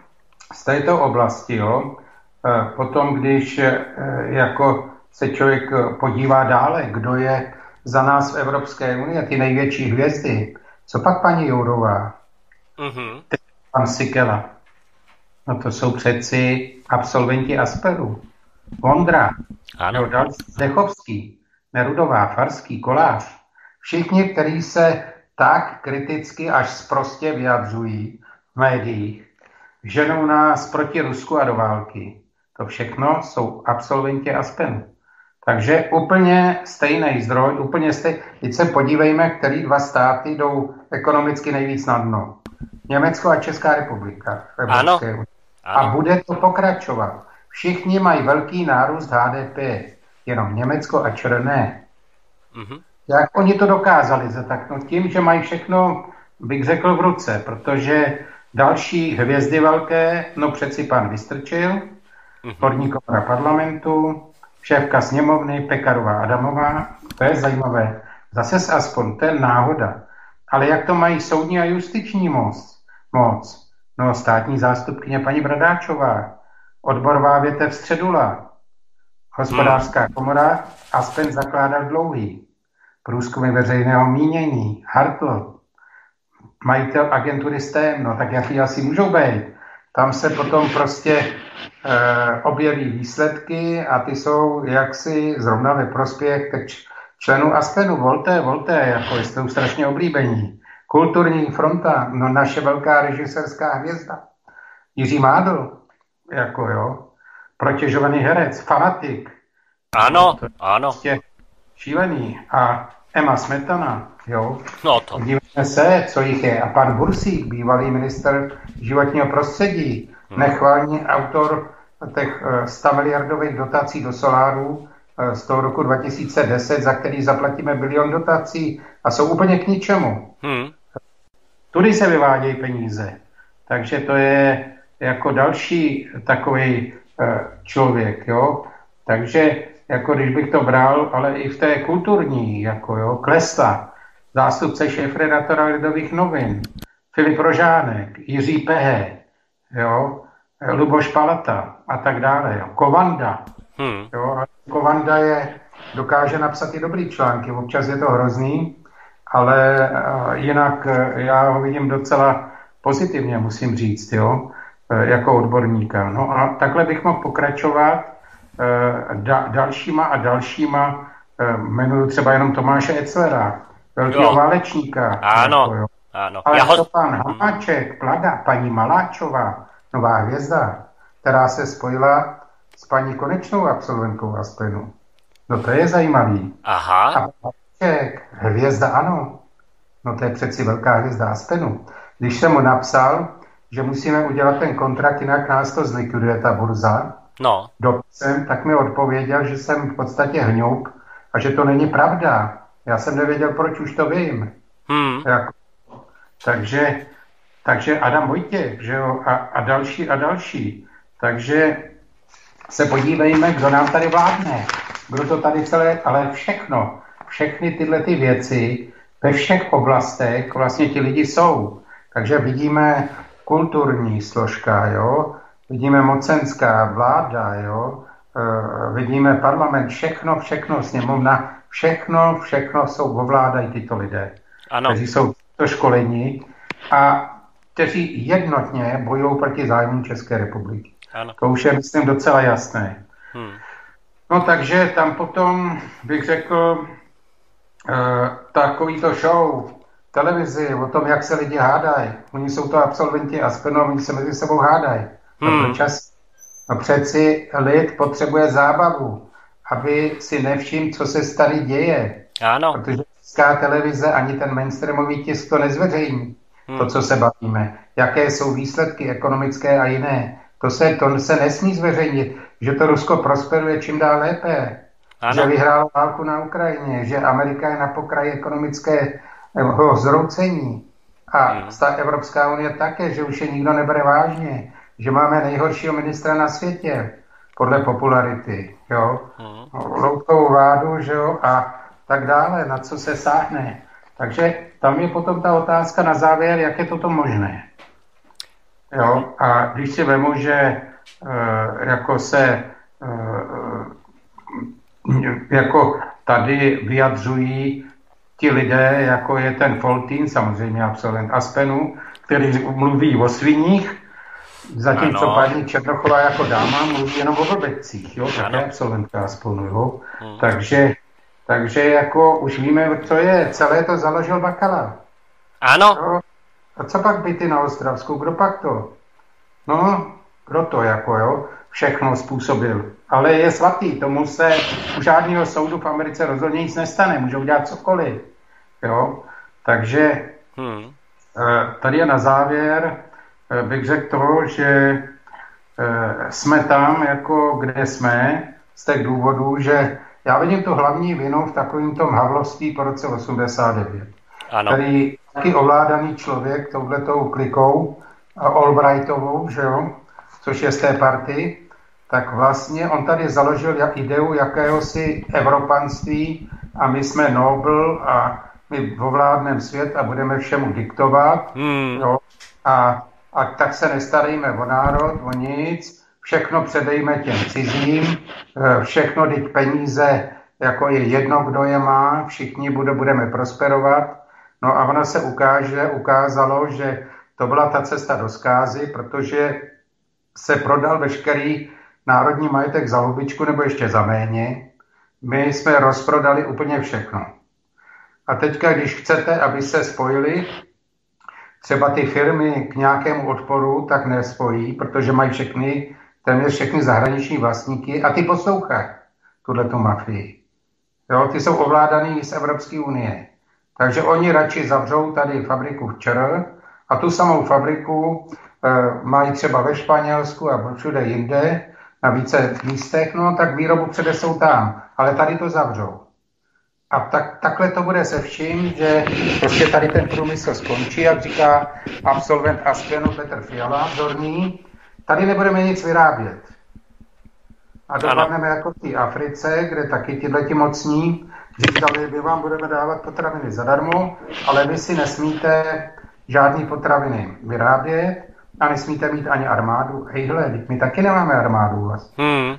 z této oblasti. Jo. Potom, když jako se člověk podívá dále, kdo je za nás v Evropské unii, ty největší hvězdy, co pak paní Jourová? Mm-hmm. Pan Sikela. No to jsou přeci absolventi Asperu. Vondra, ano. Zdechovský, Nerudová, Farský, Kolář. Všichni, kteří se tak kriticky až sprostě vyjadřují v médiích, ženou nás proti Rusku a do války. To všechno jsou absolventi Aspenu. Takže úplně stejný zdroj, úplně stejný. Teď se podívejme, který dva státy jdou ekonomicky nejvíc na dno. Německo a Česká republika. Ano. A bude to pokračovat. Všichni mají velký nárůst H D P, jenom Německo a ČR ne. Mm-hmm. Jak oni to dokázali zataknout? Tím, že mají všechno, bych řekl, v ruce, protože další hvězdy velké, no přeci pan Vystrčil, mm-hmm. horní komora parlamentu, šéfka sněmovny Pekarová Adamová, to je zajímavé. Zase aspoň, to je náhoda. Ale jak to mají soudní a justiční moc? moc? No státní zástupkyně paní Bradáčová, odborová větev Středula, hospodářská komora, Aspen zakládal dlouhý, průzkumy veřejného mínění, Hartl, majitel agentury S T E M, no tak jaký asi můžou být. Tam se potom prostě e, objeví výsledky a ty jsou jaksi zrovna ve prospěch členů Aspenu. Volte, volte, jako jsou strašně oblíbení. Kulturní fronta, no naše velká režisérská hvězda. Jiří Mádl, jako jo, protěžovaný herec, fanatik. Ano, ano. Prostě šílený. A Emma Smetana, jo. No to. Dívejme se, co jich je. A pan Bursík, bývalý minister životního prostředí, hmm. nechvalný autor těch sto miliardových dotací do solárů z toho roku dva tisíce deset, za který zaplatíme bilion dotací a jsou úplně k ničemu. Hmm. Tudy se vyvádějí peníze. Takže to je jako další takový uh, člověk, jo. Takže jako když bych to bral, ale i v té kulturní, jako jo, Klesta, zástupce šéfredaktora Lidových novin, Filip Rožánek, Jiří Pehe, jo, Luboš Palata a tak dále, jo, Kovanda, hmm. jo, a Kovanda je, dokáže napsat i dobrý články, občas je to hrozný, ale uh, jinak uh, já ho vidím docela pozitivně, musím říct, jo, uh, jako odborníka. No a takhle bych mohl pokračovat uh, da, dalšíma a dalšíma, uh, jmenuji třeba jenom Tomáše Etzlera, velkého válečníka. Ano, jako, jo. ano. Ale Já ho... to pan Hamáček, Plada, paní Maláčová, nová hvězda, která se spojila s paní Konečnou absolventkou Aspenu. No to je zajímavý. Aha. A Hamáček, hvězda ano. No to je přeci velká hvězda Aspenu. Když jsem mu napsal, že musíme udělat ten kontrakt, jinak nás to zlikviduje ta burza, no. dopisem, tak mi odpověděl, že jsem v podstatě hňup a že to není pravda. Já jsem nevěděl, proč už to vím. Hmm. Jako, takže, takže Adam Vojtěch, že jo, a, a další a další. Takže se podívejme, kdo nám tady vládne. Kdo to tady celé, ale všechno, všechny tyhle ty věci ve všech oblastech vlastně ti lidi jsou. Takže vidíme kulturní složka, jo, vidíme mocenská vláda, jo, e, vidíme parlament, všechno, všechno, sněmovna, všechno, všechno jsou, ovládají tyto lidé, ano. Kteří jsou to školení a kteří jednotně bojují proti zájmům České republiky. Ano. To už je, myslím, docela jasné. Hmm. No takže tam potom bych řekl e, takovýto show, televizi, o tom, jak se lidi hádají. Oni jsou to absolventi Aspenu a oni se mezi sebou hádají. Hmm. No, čas, no přeci lid potřebuje zábavu, aby si nevšiml, co se tady děje. Ano. Protože česká televize ani ten mainstreamový tisk to nezveřejní. Hmm. To, co se bavíme. Jaké jsou výsledky ekonomické a jiné. To se, to se nesmí zveřejnit. Že to Rusko prosperuje čím dál lépe. Ano. Že vyhrálo válku na Ukrajině. Že Amerika je na pokraji ekonomické zroucení. A hmm. ta Evropská unie také, že už je nikdo nebere vážně. že máme nejhoršího ministra na světě podle popularity, jo, loutkovou vládu, že jo, a tak dále, na co se sáhne. Takže tam je potom ta otázka na závěr, jak je toto možné. Jo, a když si vemu, že e, jako se e, jako tady vyjadřují ti lidé, jako je ten Foltín, samozřejmě absolvent Aspenu, který mluví o sviních, zatímco paní Černochová jako dáma mluví jenom o blbecích, jo, také absolventka Aspenu, jo. Hmm. Takže, takže jako už víme, co je, celé to založil Bakala. Ano. Jo? A co pak byty na Ostravsku, kdo pak to? No, kdo to jako, jo, všechno způsobil. Ale je svatý, tomu se u žádného soudu v Americe rozhodně nic nestane, můžou dělat cokoliv, jo. Takže hmm. tady je na závěr, bych řekl to, že jsme tam, jako kde jsme, z těch důvodů, že já vidím tu hlavní vinu v takovým tom havlovství po roce osmdesát devět. Ano. Který taky ovládaný člověk touhletou klikou Albrightovou, že jo, což je z té party, tak vlastně on tady založil ideu jakéhosi evropanství a my jsme nobl a my ovládneme svět a budeme všemu diktovat. Hmm. Jo, a, a tak se nestarejme o národ, o nic, všechno předejme těm cizím, všechno teď peníze, jako je jedno, kdo je má, všichni bude, budeme prosperovat. No a ono se ukáže, ukázalo, že to byla ta cesta do zkázy, protože se prodal veškerý národní majetek za hubičku nebo ještě za méně. My jsme rozprodali úplně všechno. A teďka, když chcete, aby se spojili třeba ty firmy k nějakému odporu, tak nespojí, protože mají všechny, téměř všechny zahraniční vlastníky a ty poslouchají tuhletu mafii. Jo, ty jsou ovládaný z Evropské unie. Takže oni radši zavřou tady fabriku v ČR a tu samou fabriku e, mají třeba ve Španělsku a všude jinde, na více místech, no tak výrobu předesou tam, ale tady to zavřou. A tak, takhle to bude se vším, že prostě tady ten průmysl skončí, jak říká absolvent Aspenu Petr Fiala, vzorný, tady nebudeme nic vyrábět. A dopadneme jako v té Africe, kde taky tihleti mocní říkali, my vám budeme dávat potraviny zadarmo, ale vy si nesmíte žádný potraviny vyrábět a nesmíte mít ani armádu. Hejhle, my taky nemáme armádu vlastně. Hmm.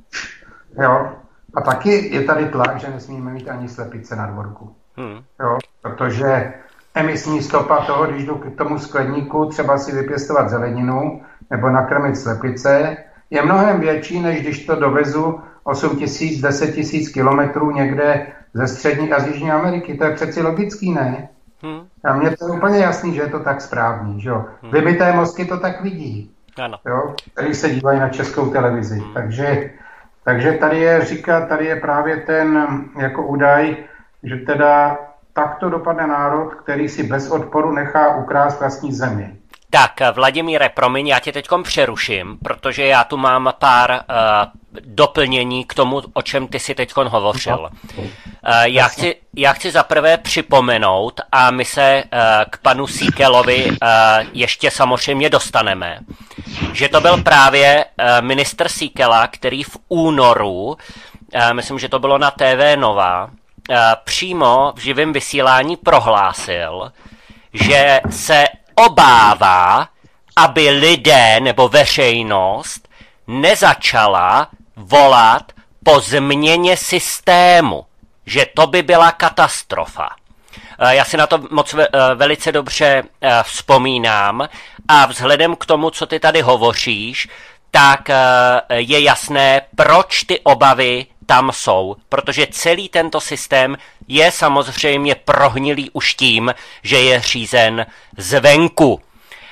Jo. A taky je tady tlak, že nesmíme mít ani slepice na dvorku. Hmm. Jo. Protože emisní stopa toho, když jdu k tomu skleníku třeba si vypěstovat zeleninu nebo nakrmit slepice, je mnohem větší, než když to dovezu osm tisíc, deset tisíc kilometrů někde ze střední a z Jižní Ameriky. To je přeci logický, ne? Hmm. A mně to je úplně jasný, že je to tak správný, že jo. Hmm. Vybité mozky to tak vidí, ano. Jo, který se dívají na Českou televizi. Hmm. Takže, takže tady je, říká, tady je právě ten jako údaj, že teda takto dopadne národ, který si bez odporu nechá ukrást vlastní zemi. Tak, Vladimíre, promiň, já tě teďkom přeruším, protože já tu mám pár uh, doplnění k tomu, o čem ty si teďkon hovořil. Uh, já, chci, já chci zaprvé připomenout, a my se uh, k panu Síkelovi uh, ještě samozřejmě dostaneme, že to byl právě uh, ministr Síkela, který v únoru, uh, myslím, že to bylo na T V Nova, uh, přímo v živém vysílání prohlásil, že se obává, aby lidé nebo veřejnost nezačala volat po změně systému, že to by byla katastrofa. Já si na to moc velice dobře vzpomínám a vzhledem k tomu, co ty tady hovoříš, tak je jasné, proč ty obavy tam jsou, protože celý tento systém je samozřejmě prohnilý už tím, že je řízen zvenku.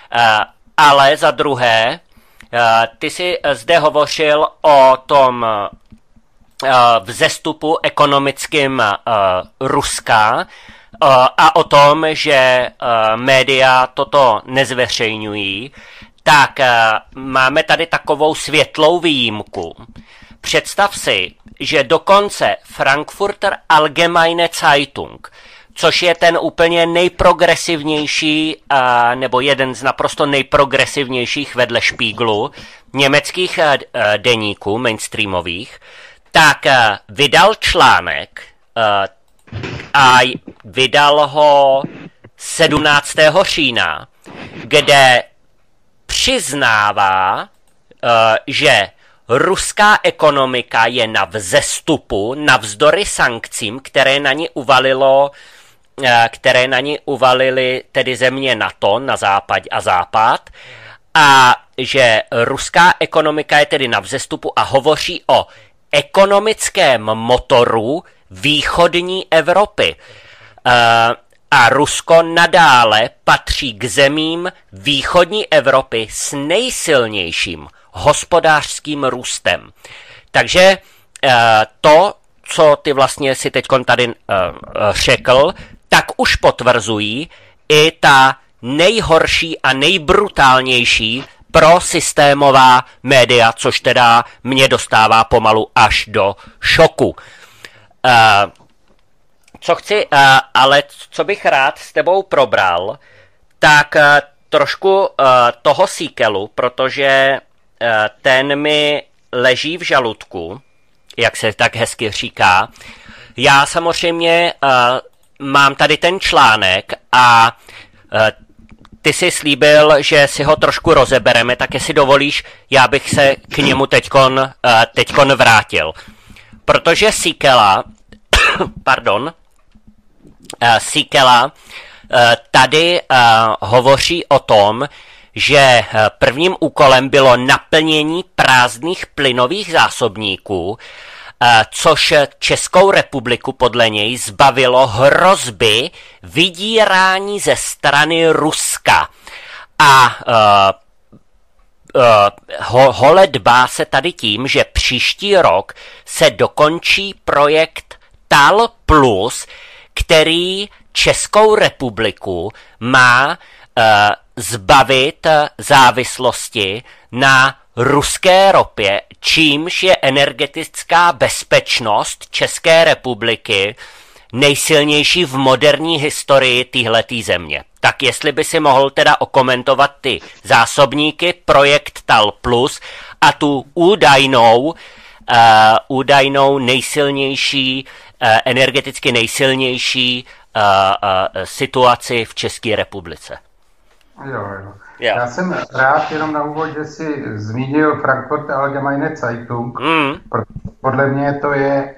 Ale za druhé, ty jsi zde hovořil o tom vzestupu ekonomickým Ruska a o tom, že média toto nezveřejňují, tak máme tady takovou světlou výjimku. Představ si, že dokonce Frankfurter Allgemeine Zeitung, což je ten úplně nejprogresivnější, a, nebo jeden z naprosto nejprogresivnějších vedle Spiegelu německých a, a, deníků mainstreamových, tak a, vydal článek a, a vydal ho sedmnáctého října, kde přiznává, že ruská ekonomika je na vzestupu navzdory sankcím, které na ní uvalilo, které na ní uvalily tedy země NATO na západ a západ, a že ruská ekonomika je tedy na vzestupu a hovoří o ekonomickém motoru východní Evropy. A Rusko nadále patří k zemím východní Evropy s nejsilnějším hospodářským růstem. Takže to, co ty vlastně si teď tady řekl, tak už potvrzují i ta nejhorší a nejbrutálnější prosystémová média, což teda mě dostává pomalu až do šoku. Co chci, ale co bych rád s tebou probral, tak trošku toho Siekelu, protože ten mi leží v žaludku, jak se tak hezky říká. Já samozřejmě mám tady ten článek a ty jsi slíbil, že si ho trošku rozebereme, tak jestli dovolíš, já bych se k němu teďkon, teďkon vrátil. Protože Siekela, pardon, Siekela tady hovoří o tom, že prvním úkolem bylo naplnění prázdných plynových zásobníků, což Českou republiku podle něj zbavilo hrozby vydírání ze strany Ruska. A uh, uh, holedbá se tady tím, že příští rok se dokončí projekt TAL Plus, který Českou republiku má uh, zbavit závislosti na ruské ropě, čímž je energetická bezpečnost České republiky nejsilnější v moderní historii téhletý země. Tak jestli by si mohl teda okomentovat ty zásobníky, projekt TAL Plus a tu údajnou, uh, údajnou nejsilnější, uh, energeticky nejsilnější uh, uh, situaci v České republice. Jo, jo. Yeah. Já jsem rád jenom na úvod, že jsi zmínil Frankfurter Allgemeine Zeitung. Mm. Podle mě to je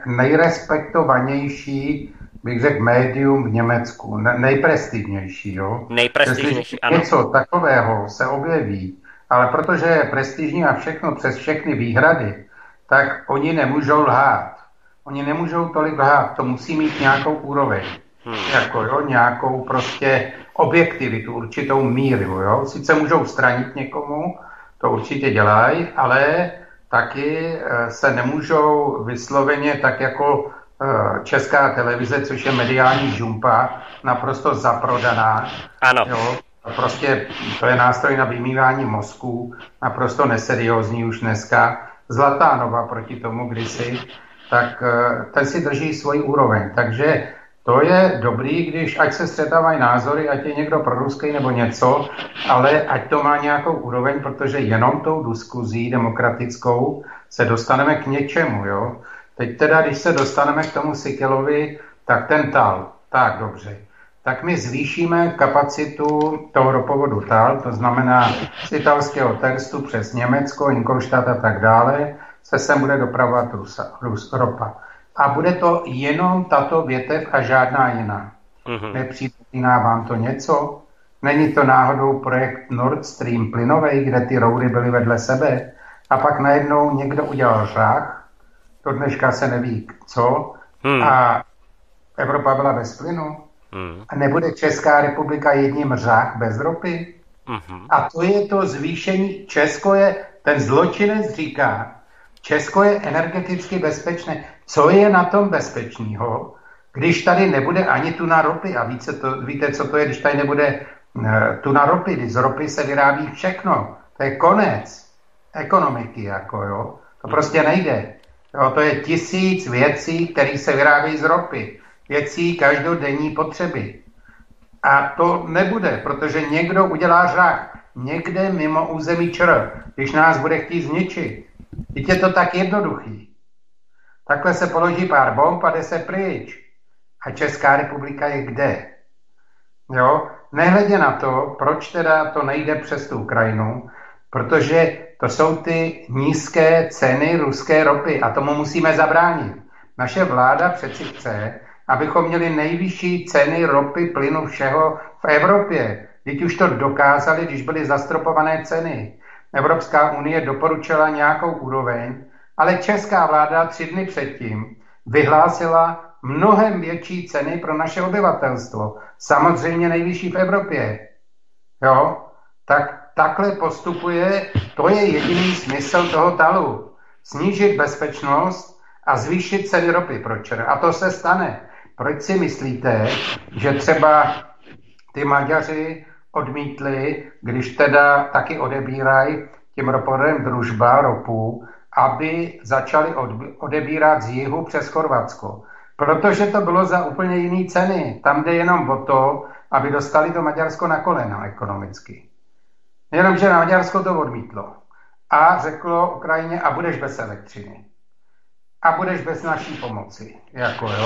nejrespektovanější, bych řekl, médium v Německu. Nejprestižnější, jo. Nejprestižnější, ano. Něco takového se objeví, ale protože je prestižní a všechno přes všechny výhrady, tak oni nemůžou lhát. Oni nemůžou tolik lhát, to musí mít nějakou úroveň. Hmm. Jako, jo, nějakou prostě objektivitu, určitou míru, jo. Sice můžou stranit někomu, to určitě dělají, ale taky se nemůžou vysloveně tak jako Česká televize, což je mediální žumpa, naprosto zaprodaná. Ano. Jo. Prostě to je nástroj na vymývání mozků, naprosto neseriózní už dneska. Zlatá Nova proti tomu kdysi, tak ten si drží svoji úroveň. Takže to je dobrý, když ať se střetávají názory, ať je někdo proruský nebo něco, ale ať to má nějakou úroveň, protože jenom tou diskuzí demokratickou se dostaneme k něčemu, jo. Teď teda, když se dostaneme k tomu Siekelovi, tak ten TAL, tak dobře, tak my zvýšíme kapacitu toho ropovodu TAL, to znamená z italského Terstu přes Německo, Ingolstadt a tak dále, se sem bude dopravovat Rusa, Rus, ropa. A bude to jenom tato větev a žádná jiná. Mm-hmm. Nepřipomíná vám to něco? Není to náhodou projekt Nord Stream plynovej, kde ty roury byly vedle sebe? A pak najednou někdo udělal řách, do dneška se neví co, mm. a Evropa byla bez plynu? Mm. A nebude Česká republika jedním řách bez ropy? Mm-hmm. A to je to zvýšení. Česko je, ten zločinec říká, Česko je energeticky bezpečné. Co je na tom bezpečného, když tady nebude ani tuna ropy? A více to, víte, co to je, když tady nebude uh, tuna ropy? Když z ropy se vyrábí všechno. To je konec ekonomiky, jako jo. To prostě nejde. Jo, to je tisíc věcí, které se vyrábějí z ropy. věcí každodenní potřeby. A to nebude, protože někdo udělá řák někde mimo území ČR, když nás bude chtít zničit. Teď je to tak jednoduchý. Takhle se položí pár bomb a jde se pryč. A Česká republika je kde? Jo? Nehledě na to, proč teda to nejde přes tu Ukrajinu, protože to jsou ty nízké ceny ruské ropy a tomu musíme zabránit. Naše vláda přeci chce, abychom měli nejvyšší ceny ropy, plynu, všeho v Evropě. Teď už to dokázali, když byly zastropované ceny. Evropská unie doporučila nějakou úroveň, ale česká vláda tři dny předtím vyhlásila mnohem větší ceny pro naše obyvatelstvo. Samozřejmě nejvyšší v Evropě. Jo? Tak takhle postupuje, to je jediný smysl toho talu. Snížit bezpečnost a zvýšit ceny ropy pro ČR. A to se stane. Proč si myslíte, že třeba ty Maďaři odmítli, když teda taky odebírají těm ropovodem Družba ropu, aby začali odebírat z jihu přes Chorvatsko. Protože to bylo za úplně jiné ceny. Tam jde jenom o to, aby dostali to Maďarsko na kolena ekonomicky. Jenomže na Maďarsko to odmítlo. A řeklo Ukrajině, a budeš bez elektřiny. A budeš bez naší pomoci. Jako, jo.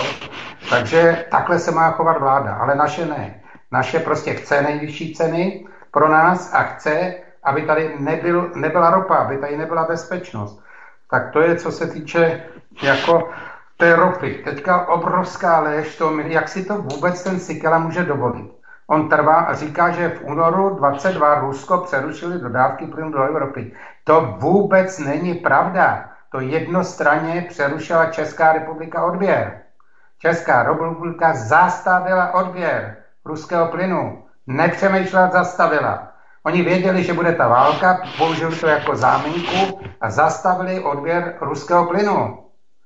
Takže takhle se má chovat vláda, ale naše ne. Naše prostě chce nejvyšší ceny pro nás a chce, aby tady nebyl, nebyla ropa, aby tady nebyla bezpečnost. Tak to je, co se týče jako té ropy. Teďka obrovská lež, to, jak si to vůbec ten Síkela může dovolit. On trvá a říká, že v únoru dvacet dva Rusko přerušili dodávky plynu do Evropy. To vůbec není pravda. To jednostranně přerušila Česká republika odběr. Česká republika zastavila odběr ruského plynu. Nepřemýšlela, zastavila. Oni věděli, že bude ta válka, použili to jako záminku a zastavili odběr ruského plynu.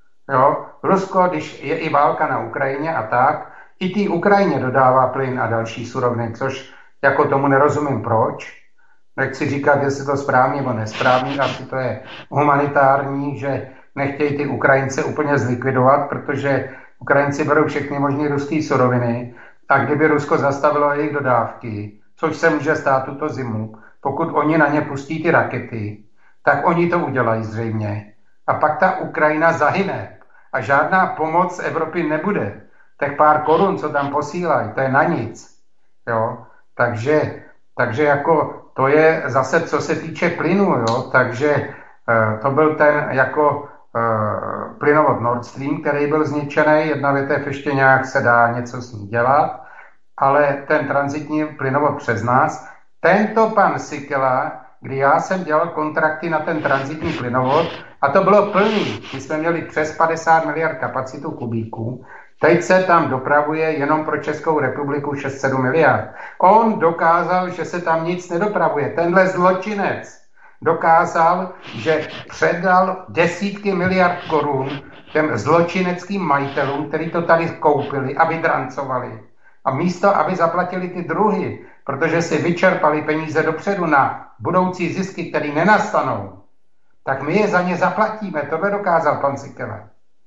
Jo? Rusko, když je i válka na Ukrajině a tak, i té Ukrajině dodává plyn a další suroviny, což jako tomu nerozumím proč. Nechci říkat, jestli to správně nebo nesprávně, asi to je humanitární, že nechtějí ty Ukrajince úplně zlikvidovat, protože Ukrajinci berou všechny možné ruské suroviny a kdyby Rusko zastavilo jejich dodávky, což se může stát tuto zimu, pokud oni na ně pustí ty rakety, tak oni to udělají zřejmě. A pak ta Ukrajina zahyne a žádná pomoc z Evropy nebude. Tak pár korun, co tam posílají, to je na nic. Jo? Takže, takže jako to je zase, co se týče plynu, jo? Takže e, to byl ten jako e, plynovod Nord Stream, který byl zničený, jedna větev ještě nějak se dá něco s ní dělat, ale ten tranzitní plynovod přes nás, tento pan Síkela, kdy já jsem dělal kontrakty na ten tranzitní plynovod, a to bylo plný, my jsme měli přes padesát miliard kapacitu kubíků, teď se tam dopravuje jenom pro Českou republiku šest sedm miliard. On dokázal, že se tam nic nedopravuje. Tenhle zločinec dokázal, že předal desítky miliard korun těm zločineckým majitelům, kteří to tady koupili a vydrancovali. A místo, aby zaplatili ty druhy, protože si vyčerpali peníze dopředu na budoucí zisky, které nenastanou, tak my je za ně zaplatíme. To by dokázal pan Síkela.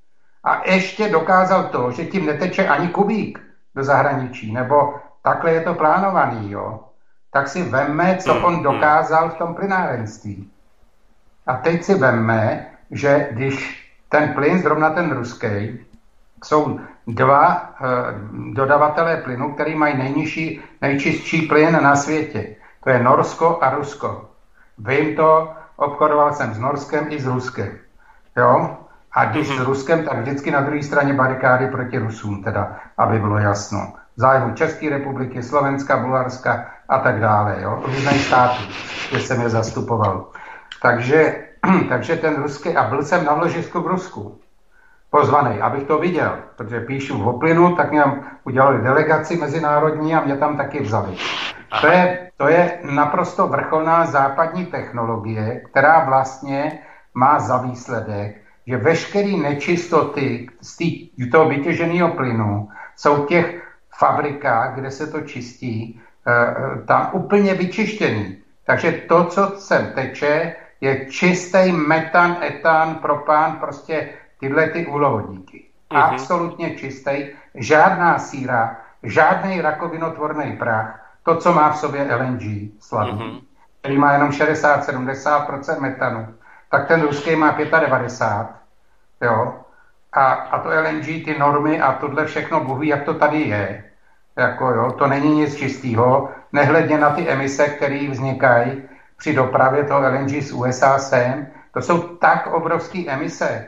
A ještě dokázal to, že tím neteče ani kubík do zahraničí, nebo takhle je to plánovaný, jo. Tak si vemme, co on dokázal v tom plynárenství. A teď si vemme, že když ten plyn, zrovna ten ruský, jsou dva e, dodavatelé plynu, který mají nejnižší, nejčistší plyn na světě. To je Norsko a Rusko. Vím to, obchodoval jsem s Norskem i s Ruskem. Jo? A když s Ruskem, tak vždycky na druhé straně barikády proti Rusům, teda, aby bylo jasno. Zájmu České republiky, Slovenska, Bulharska a tak dále. Jo? Různých států, kde jsem je zastupoval. Takže, takže ten ruský, a byl jsem na vložisku v Rusku. Pozvaný, abych to viděl, protože píšu o plynu, tak mě udělali delegaci mezinárodní a mě tam taky vzali. To je, to je naprosto vrcholná západní technologie, která vlastně má za výsledek, že veškeré nečistoty z toho vytěženého plynu jsou v těch fabrikách, kde se to čistí, tam úplně vyčištěný. Takže to, co sem teče, je čistý metan, etan, propán, prostě tyhle ty uhlovodíky. Mm-hmm. Absolutně čistý, žádná síra, žádný rakovinotvorný prach, to, co má v sobě L N G sladý, mm-hmm. který má jenom šedesát až sedmdesát procent metanu, tak ten ruský má devadesát pět, jo. A, a to L N G, ty normy a tohle všechno Bůh ví, jak to tady je. Jako, jo, to není nic čistého, nehledně na ty emise, které vznikají při dopravě toho L N G z U S A sem. To jsou tak obrovské emise,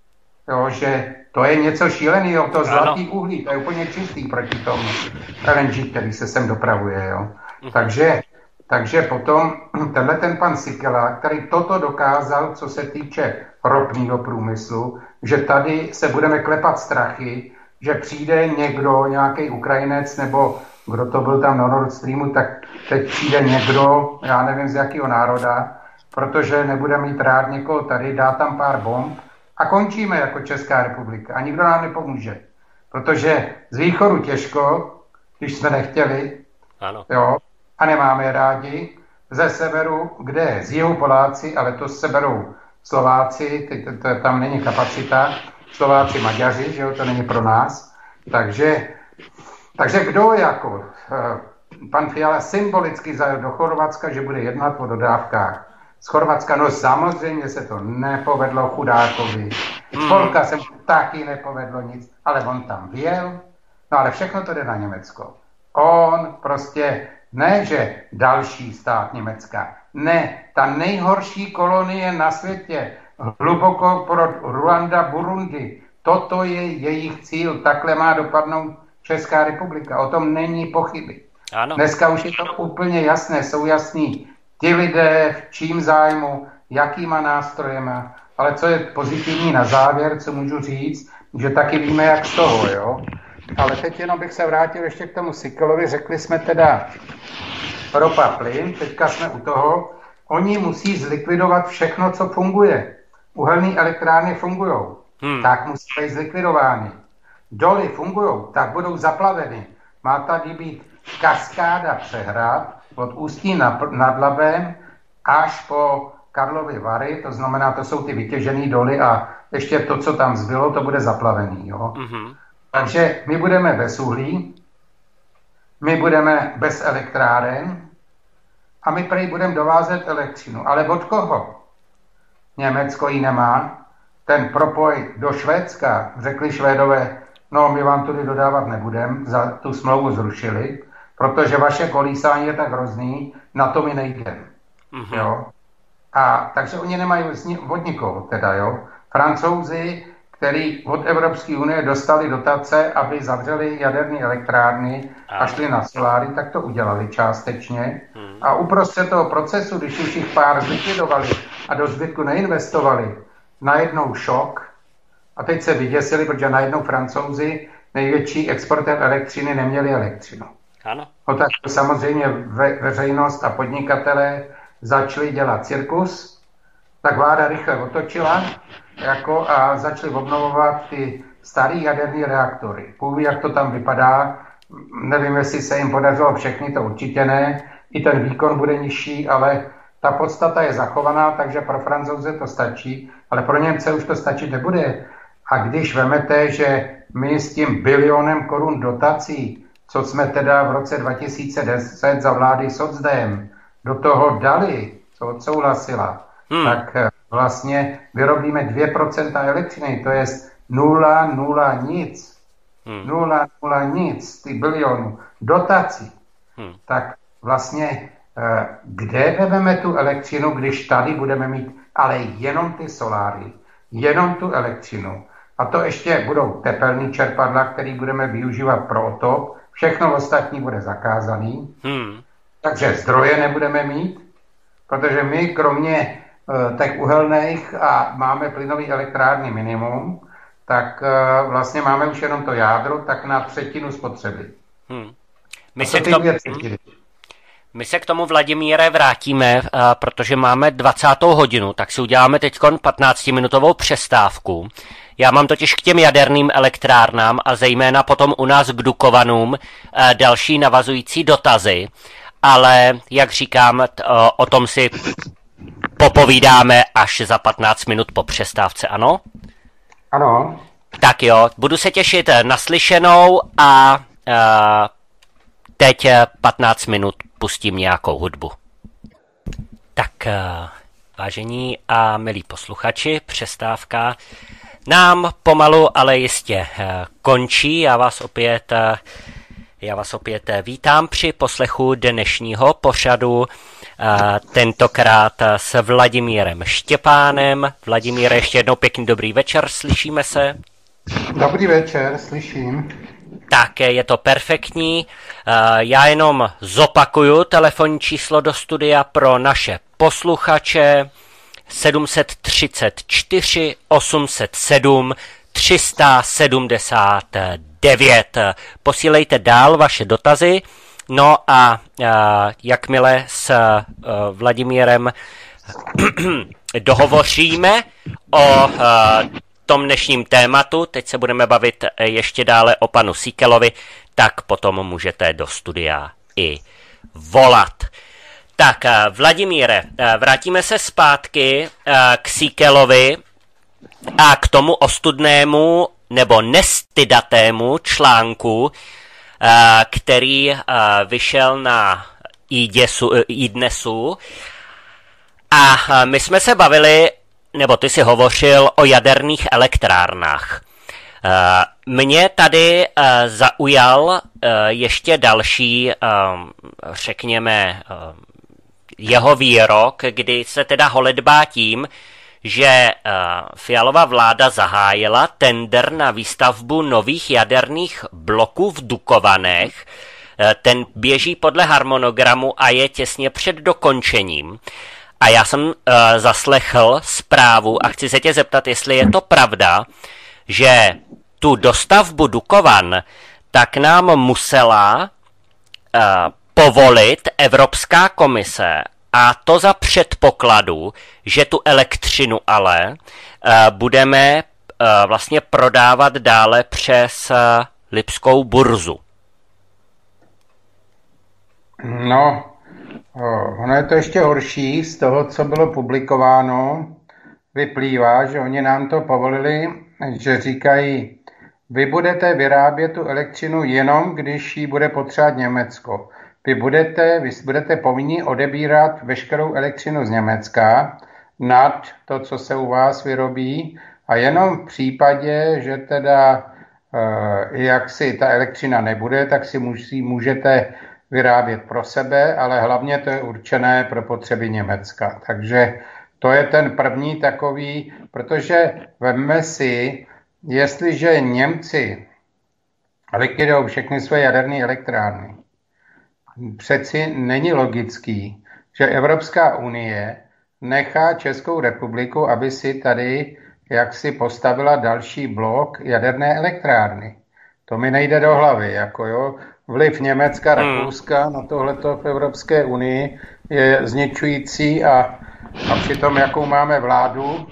jo, že to je něco šíleného, to zlatý uhlí, to je úplně čistý proti tomu L N G, který se sem dopravuje. Jo. Takže, takže potom tenhle ten pan Síkela, který toto dokázal, co se týče ropného průmyslu, že tady se budeme klepat strachy, že přijde někdo, nějaký Ukrajinec, nebo kdo to byl tam na Nord Streamu, tak teď přijde někdo, já nevím z jakého národa, protože nebude mít rád někoho tady, dá tam pár bomb a končíme jako Česká republika. A nikdo nám nepomůže. Protože z východu těžko, když jsme nechtěli, ano. Jo, a nemáme je rádi. Ze severu, kde z jihu Poláci, ale to seberou Slováci, teď, to, to, tam není kapacita, Slováci, Maďaři, že jo, to není pro nás. Takže, takže kdo jako pan Fiala symbolicky zajel do Chorvatska, že bude jednat o dodávkách z Chorvatska, no samozřejmě se to nepovedlo chudákovi. Z Polska se mu taky nepovedlo nic, ale on tam věl, no ale všechno to jde na Německo. On prostě, ne že další stát Německa, ne, ta nejhorší kolonie na světě, hluboko pro Ruanda, Burundi, toto je jejich cíl, takhle má dopadnout Česká republika, o tom není pochyby. Ano. Dneska už je to úplně jasné, jsou jasní ti lidé, v čím zájmu, jakýma nástrojema, ale co je pozitivní na závěr, co můžu říct, že taky víme, jak z toho, jo. Ale teď jenom bych se vrátil ještě k tomu Síkelovi, řekli jsme teda ropa, plyn, teďka jsme u toho, oni musí zlikvidovat všechno, co funguje. Uhelné elektrárny fungujou, hmm. tak musí být zlikvidovány. Doly fungujou, tak budou zaplaveny. Má tady být kaskáda přehrad od Ústí nad Labem až po Karlovy Vary, to znamená, to jsou ty vytěžené doly a ještě to, co tam zbylo, to bude zaplavený. Jo? Mm-hmm. Takže my budeme bez uhlí, my budeme bez elektráren a my prej budeme dovázet elektřinu. Ale od koho? Německo ji nemá. Ten propoj do Švédska, řekli Švédové, no my vám tudy dodávat nebudeme, za tu smlouvu zrušili, protože vaše kolísání je tak hrozný, na to mi nejdeme. Mm-hmm. Jo? A takže oni nemají od nikoho teda, jo. Francouzi, který od Evropské unie dostali dotace, aby zavřeli jaderné elektrárny a šli na soláry, tak to udělali částečně. Hmm. A uprostřed toho procesu, když už jich pár zlikvidovali a do zbytku neinvestovali, najednou šok. A teď se vyděsili, protože najednou Francouzi, největší exportér elektřiny, neměli elektřinu. Ano. No tak samozřejmě ve, veřejnost a podnikatelé začali dělat cirkus, tak vláda rychle otočila jako a začali obnovovat ty staré jaderné reaktory. Půví, jak to tam vypadá, nevím, jestli se jim podařilo všechny, to určitě ne, i ten výkon bude nižší, ale ta podstata je zachovaná, takže pro Francouze to stačí, ale pro Němce už to stačit nebude. A když vemete, že my s tím bilionem korun dotací, co jsme teda v roce dva tisíce deset za vlády Socdem do toho dali, co odsouhlasila, hmm. tak vlastně vyrobíme dvě procenta elektřiny, to je nula, nula, nic. Hmm. Nula, nula, nic, ty bilionů dotací. Hmm. Tak vlastně kde vezmeme tu elektřinu, když tady budeme mít ale jenom ty soláry, jenom tu elektřinu. A to ještě budou tepelný čerpadla, který budeme využívat pro otop. Všechno ostatní bude zakázaný. Hmm. Takže zdroje nebudeme mít, protože my kromě uh, těch uhelných a máme plynové elektrárny minimum, tak uh, vlastně máme už jenom to jádro, tak na třetinu spotřeby. Hmm. My, se tom... My se k tomu, Vladimíre, vrátíme, uh, protože máme dvacátou hodinu, tak si uděláme teď patnáctiminutovou přestávku. Já mám totiž k těm jaderným elektrárnám a zejména potom u nás k Dukovanům uh, další navazující dotazy, ale jak říkám, t, uh, o tom si popovídáme až za patnáct minut po přestávce, ano? Ano. Tak jo, budu se těšit na slyšenou a uh, teď patnáct minut pustím nějakou hudbu. Tak, uh, vážení a milí posluchači, přestávka nám pomalu, ale jistě uh, končí. Já vás opět, uh, já vás opět vítám při poslechu dnešního pořadu, uh, tentokrát s Vladimírem Štěpánem. Vladimíre, ještě jednou pěkný dobrý večer, slyšíme se? Dobrý večer, slyším. Tak, je to perfektní. Já jenom zopakuju telefonní číslo do studia pro naše posluchače sedm set třicet čtyři osm set sedm tři sta sedmdesát devět. Posílejte dál vaše dotazy. No a jakmile s Vladimírem dohovoříme o tom dnešním tématu, teď se budeme bavit ještě dále o panu Síkelovi, tak potom můžete do studia i volat. Tak, Vladimíre, vrátíme se zpátky k Síkelovi a k tomu ostudnému nebo nestydatému článku, který vyšel na iDnesu. A my jsme se bavili, nebo ty si hovořil o jaderných elektrárnách. Mě tady zaujal ještě další, řekněme, jeho výrok, kdy se teda holedbá tím, že Fialova vláda zahájila tender na výstavbu nových jaderných bloků v Dukovanech. Ten běží podle harmonogramu a je těsně před dokončením. A já jsem uh, zaslechl zprávu a chci se tě zeptat, jestli je to pravda, že tu dostavbu Dukovan tak nám musela uh, povolit Evropská komise, a to za předpokladu, že tu elektřinu ale uh, budeme uh, vlastně prodávat dále přes uh, Lipskou burzu. No, ono je to ještě horší. Z toho, co bylo publikováno, vyplývá, že oni nám to povolili, že říkají, vy budete vyrábět tu elektřinu jenom, když ji bude potřebovat Německo. Vy budete, vy budete povinni odebírat veškerou elektřinu z Německa nad to, co se u vás vyrobí, a jenom v případě, že teda jak si ta elektřina nebude, tak si musí, můžete vyrábět pro sebe, ale hlavně to je určené pro potřeby Německa. Takže to je ten první takový, protože vemme si, jestliže Němci likvidují všechny své jaderné elektrárny, přeci není logický, že Evropská unie nechá Českou republiku, aby si tady jaksi postavila další blok jaderné elektrárny. To mi nejde do hlavy, jako jo. Vliv Německa, Rakouska na tohleto v Evropské unii je zničující, a, a přitom jakou máme vládu,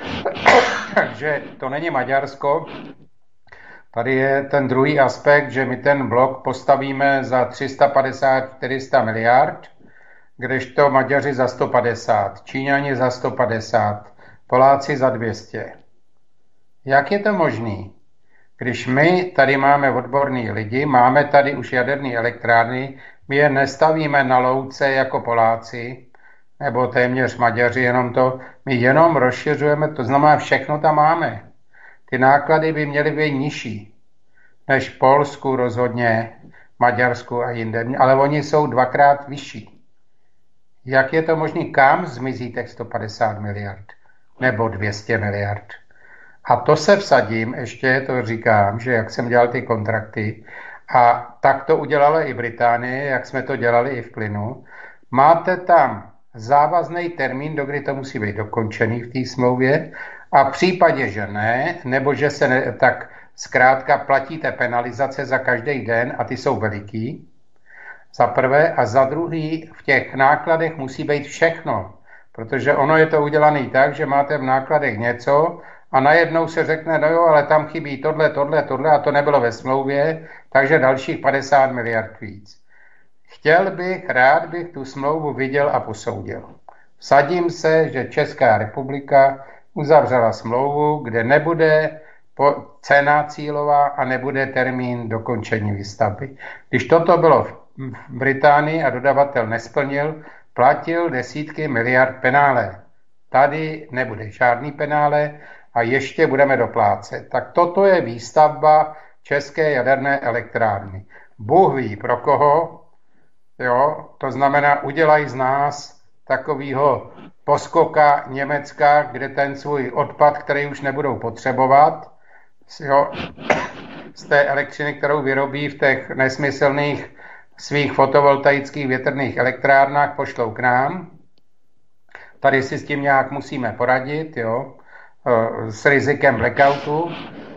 takže to není Maďarsko. Tady je ten druhý aspekt, že my ten blok postavíme za tři sta padesát až čtyři sta miliard, kdežto Maďaři za sto padesát, Číňani za sto padesát, Poláci za dvě stě. Jak je to možný? Když my tady máme odborní lidi, máme tady už jaderné elektrárny, my je nestavíme na louce jako Poláci, nebo téměř Maďaři, jenom to, my jenom rozšiřujeme, to znamená, všechno tam máme. Ty náklady by měly být nižší než v Polsku rozhodně, Maďarsku a jinde, ale oni jsou dvakrát vyšší. Jak je to možné? Kam zmizí těch sto padesát miliard? Nebo dvě stě miliard? A to se vsadím, ještě to říkám, že jak jsem dělal ty kontrakty, a tak to udělala i Británie, jak jsme to dělali i v plynu, máte tam závazný termín, do kdy to musí být dokončený v té smlouvě, a v případě, že ne, nebo že se ne, tak zkrátka platíte penalizace za každý den, a ty jsou veliký, za prvé, a za druhý v těch nákladech musí být všechno, protože ono je to udělané tak, že máte v nákladech něco a najednou se řekne, no jo, ale tam chybí tohle, tohle, tohle, a to nebylo ve smlouvě, takže dalších padesát miliard víc. Chtěl bych, rád bych tu smlouvu viděl a posoudil. Vsadím se, že Česká republika uzavřela smlouvu, kde nebude cena cílová a nebude termín dokončení výstavby. Když toto bylo v Británii a dodavatel nesplnil, platil desítky miliard penále. Tady nebude žádný penále a ještě budeme doplácet. Tak toto je výstavba české jaderné elektrárny. Bůh ví pro koho, jo, to znamená, udělají z nás takovýho poskoka Německa, kde ten svůj odpad, který už nebudou potřebovat, jo, z té elektřiny, kterou vyrobí v těch nesmyslných svých fotovoltaických větrných elektrárnách, pošlou k nám. Tady si s tím nějak musíme poradit, jo, s rizikem blackoutu.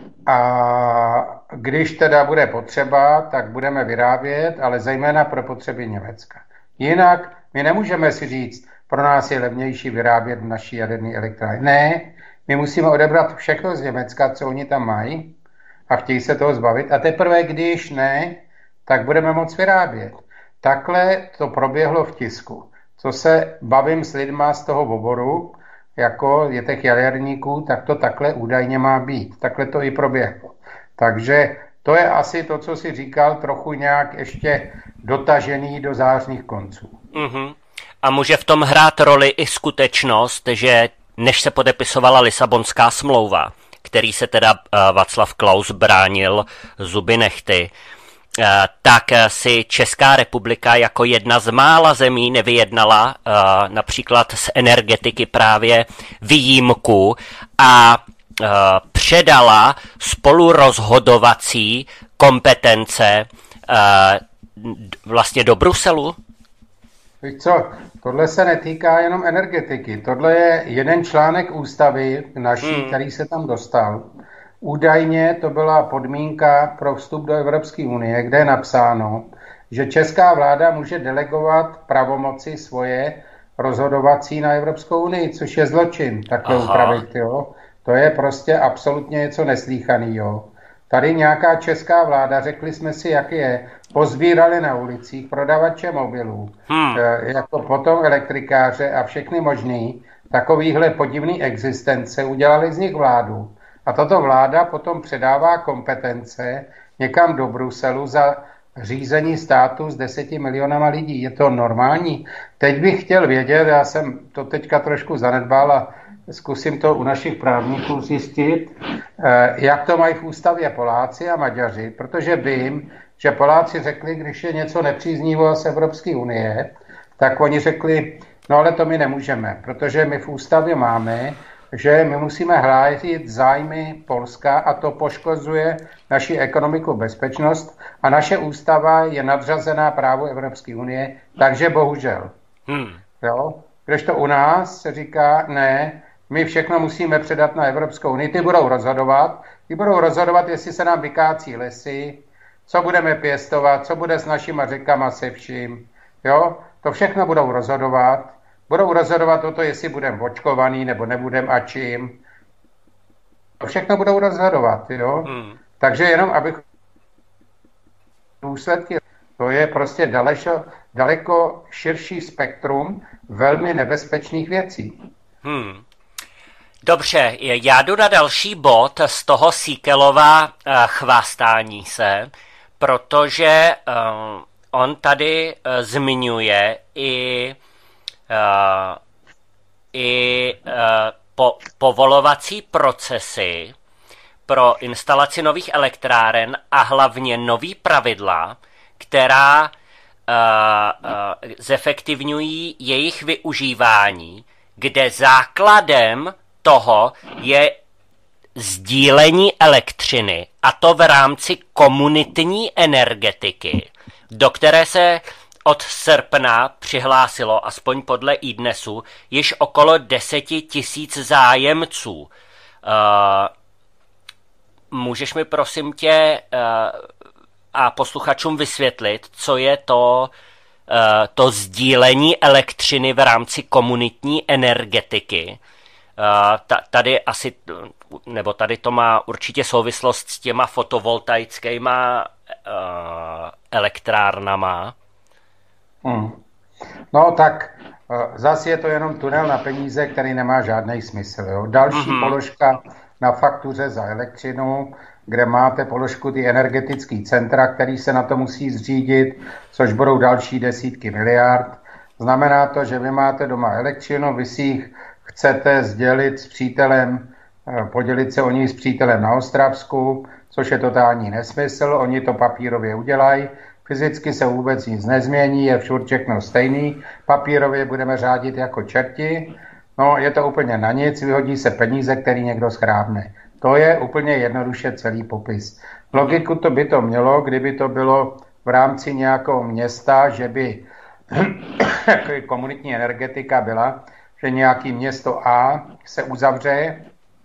A když teda bude potřeba, tak budeme vyrábět, ale zejména pro potřeby Německa. Jinak my nemůžeme si říct, pro nás je levnější vyrábět v naší jaderné elektrárně. Ne, my musíme odebrat všechno z Německa, co oni tam mají a chtějí se toho zbavit. A teprve když ne, tak budeme moct vyrábět. Takhle to proběhlo v tisku. Co se bavím s lidma z toho oboru, jako je těch jaderníků, tak to takhle údajně má být. Takhle to i proběhlo. Takže to je asi to, co si říkal, trochu nějak ještě dotažený do zářných konců. Mm-hmm. A může v tom hrát roli i skutečnost, že než se podepisovala Lisabonská smlouva, který se teda Václav Klaus bránil zuby nehty, tak si Česká republika jako jedna z mála zemí nevyjednala například z energetiky právě výjimku a předala spolurozhodovací kompetence vlastně do Bruselu? Víš co, tohle se netýká jenom energetiky. Tohle je jeden článek ústavy naší, hmm. který se tam dostal. Údajně to byla podmínka pro vstup do Evropské unie, kde je napsáno, že česká vláda může delegovat pravomoci svoje rozhodovací na Evropskou unii, což je zločin, takhle upravit, jo. To je prostě absolutně něco neslýchaného. Tady nějaká česká vláda, řekli jsme si, jak je, pozbírali na ulicích prodavače mobilů, hmm. jako potom elektrikáře a všechny možný takovýhle podivný existence, udělali z nich vládu. A tato vláda potom předává kompetence někam do Bruselu za řízení státu s deseti milionama lidí. Je to normální? Teď bych chtěl vědět, já jsem to teďka trošku zanedbal a zkusím to u našich právníků zjistit, jak to mají v ústavě Poláci a Maďaři, protože vím, že Poláci řekli, když je něco nepříznivého z Evropské unie, tak oni řekli, no ale to my nemůžeme, protože my v ústavě máme, že my musíme hájit zájmy Polska a to poškozuje naši ekonomiku, bezpečnost a naše ústava je nadřazená právu Evropské unie, takže bohužel. Hmm. Jo? Kdežto u nás se říká, ne, my všechno musíme předat na Evropskou unii, ty budou rozhodovat, ty budou rozhodovat, jestli se nám vykácí lesy, co budeme pěstovat, co bude s našima řekama se vším, jo? To všechno budou rozhodovat. Budou rozhodovat o to, jestli budeme očkovaný nebo nebudeme a čím. To všechno budou rozhodovat, jo? Hmm. Takže jenom, abych důsledky, to je prostě daleko, daleko širší spektrum velmi nebezpečných věcí. Hmm. Dobře, já jdu na další bod z toho Síkelova chvástání se, protože uh, on tady uh, zmiňuje i Uh, i uh, po, povolovací procesy pro instalaci nových elektráren a hlavně nový pravidla, která uh, uh, zefektivňují jejich využívání, kde základem toho je sdílení elektřiny, a to v rámci komunitní energetiky, do které se od srpna přihlásilo, aspoň i iDnesu, již okolo deseti tisíc zájemců. Uh, můžeš mi prosím tě uh, a posluchačům vysvětlit, co je to, uh, to sdílení elektřiny v rámci komunitní energetiky? Uh, ta, tady asi, nebo tady to má určitě souvislost s těma fotovoltaickýma uh, elektrárnama. Hmm. No tak zase je to jenom tunel na peníze, který nemá žádný smysl. Jo. Další mm-hmm. položka na faktuře za elektřinu, kde máte položku ty energetický centra, který se na to musí zřídit, což budou další desítky miliard. Znamená to, že vy máte doma elektřinu, vy si jich chcete sdělit s přítelem, podělit se o ní s přítelem na Ostravsku, což je totální nesmysl, oni to papírově udělají, fyzicky se vůbec nic nezmění, je všude všechno stejný, papírově budeme řádit jako čerti, no je to úplně na nic, vyhodí se peníze, který někdo schrábne. To je úplně jednoduše celý popis. Logiku to by to mělo, kdyby to bylo v rámci nějakého města, že by jako komunitní energetika byla, že nějaký město A se uzavře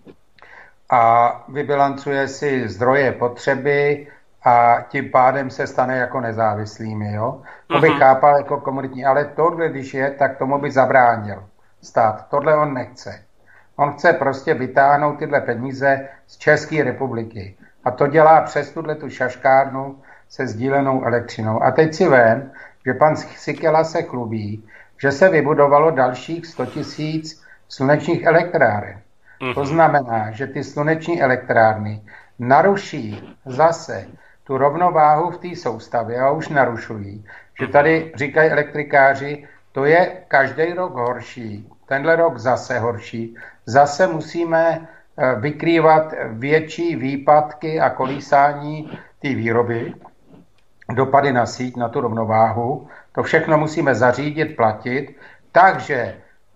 a vybilancuje si zdroje potřeby a tím pádem se stane jako nezávislými. Jo? To bych chápal jako komunitní, ale tohle, když je, tak tomu by zabránil stát. Tohle on nechce. On chce prostě vytáhnout tyhle peníze z České republiky. A to dělá přes tuhle tu šaškárnu se sdílenou elektřinou. A teď si vem, že pan Síkela se chlubí, že se vybudovalo dalších sto tisíc slunečních elektráren. Mm-hmm. To znamená, že ty sluneční elektrárny naruší zase tu rovnováhu v té soustavě a už narušují. Že tady říkají elektrikáři, to je každý rok horší, tenhle rok zase horší. Zase musíme vykrývat větší výpadky a kolísání té výroby, dopady na síť, na tu rovnováhu. To všechno musíme zařídit, platit. Takže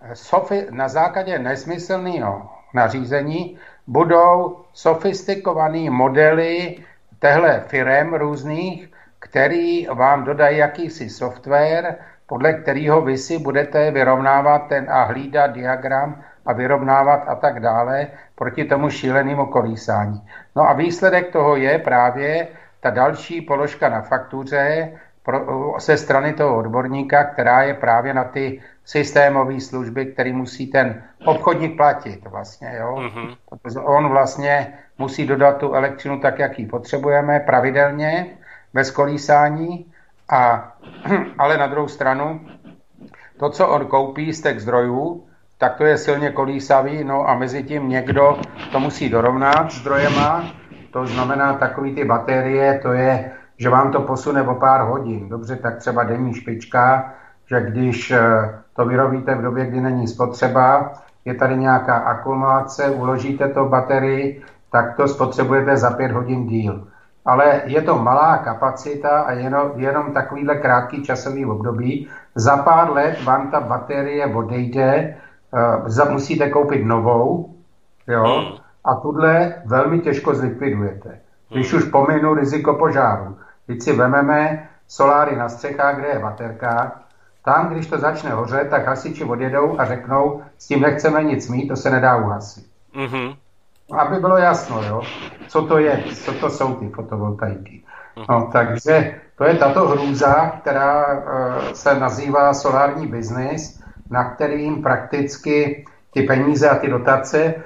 na základě nesmyslného nařízení budou sofistikované modely těchto firem různých, který vám dodají jakýsi software, podle kterého vy si budete vyrovnávat ten a hlídat diagram a vyrovnávat a tak dále proti tomu šílenému kolísání. No a výsledek toho je právě ta další položka na faktuře pro, ze strany toho odborníka, která je právě na ty systémové služby, který musí ten obchodník platit vlastně, jo. Mm-hmm. Protože on vlastně musí dodat tu elektřinu tak, jak ji potřebujeme, pravidelně, bez kolísání, a, ale na druhou stranu, to, co on koupí z těch zdrojů, tak to je silně kolísavý, no a mezi tím někdo to musí dorovnat zdrojema, to znamená takový ty baterie, to je, že vám to posune o pár hodin. Dobře, tak třeba denní špička, že když to vyrobíte v době, kdy není spotřeba, je tady nějaká akumulace, uložíte to v baterii, tak to spotřebujete za pět hodin díl. Ale je to malá kapacita a jenom, jenom takovýhle krátký časový období. Za pár let vám ta baterie odejde, uh, musíte koupit novou, jo, a tuhle velmi těžko zlikvidujete. Když už pominu riziko požáru. Když si vememe soláry na střechách, kde je baterka, tam, když to začne hořet, tak hasiči odjedou a řeknou, s tím nechceme nic mít, to se nedá uhasit. Mm-hmm. Aby bylo jasno, jo, co to je, co to jsou ty fotovoltaiky. No, takže to je tato hrůza, která uh, se nazývá solární biznis, na kterým prakticky ty peníze a ty dotace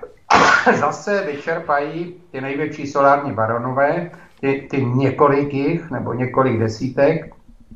zase vyčerpají ty největší solární baronové, ty, ty několik jich, nebo několik desítek.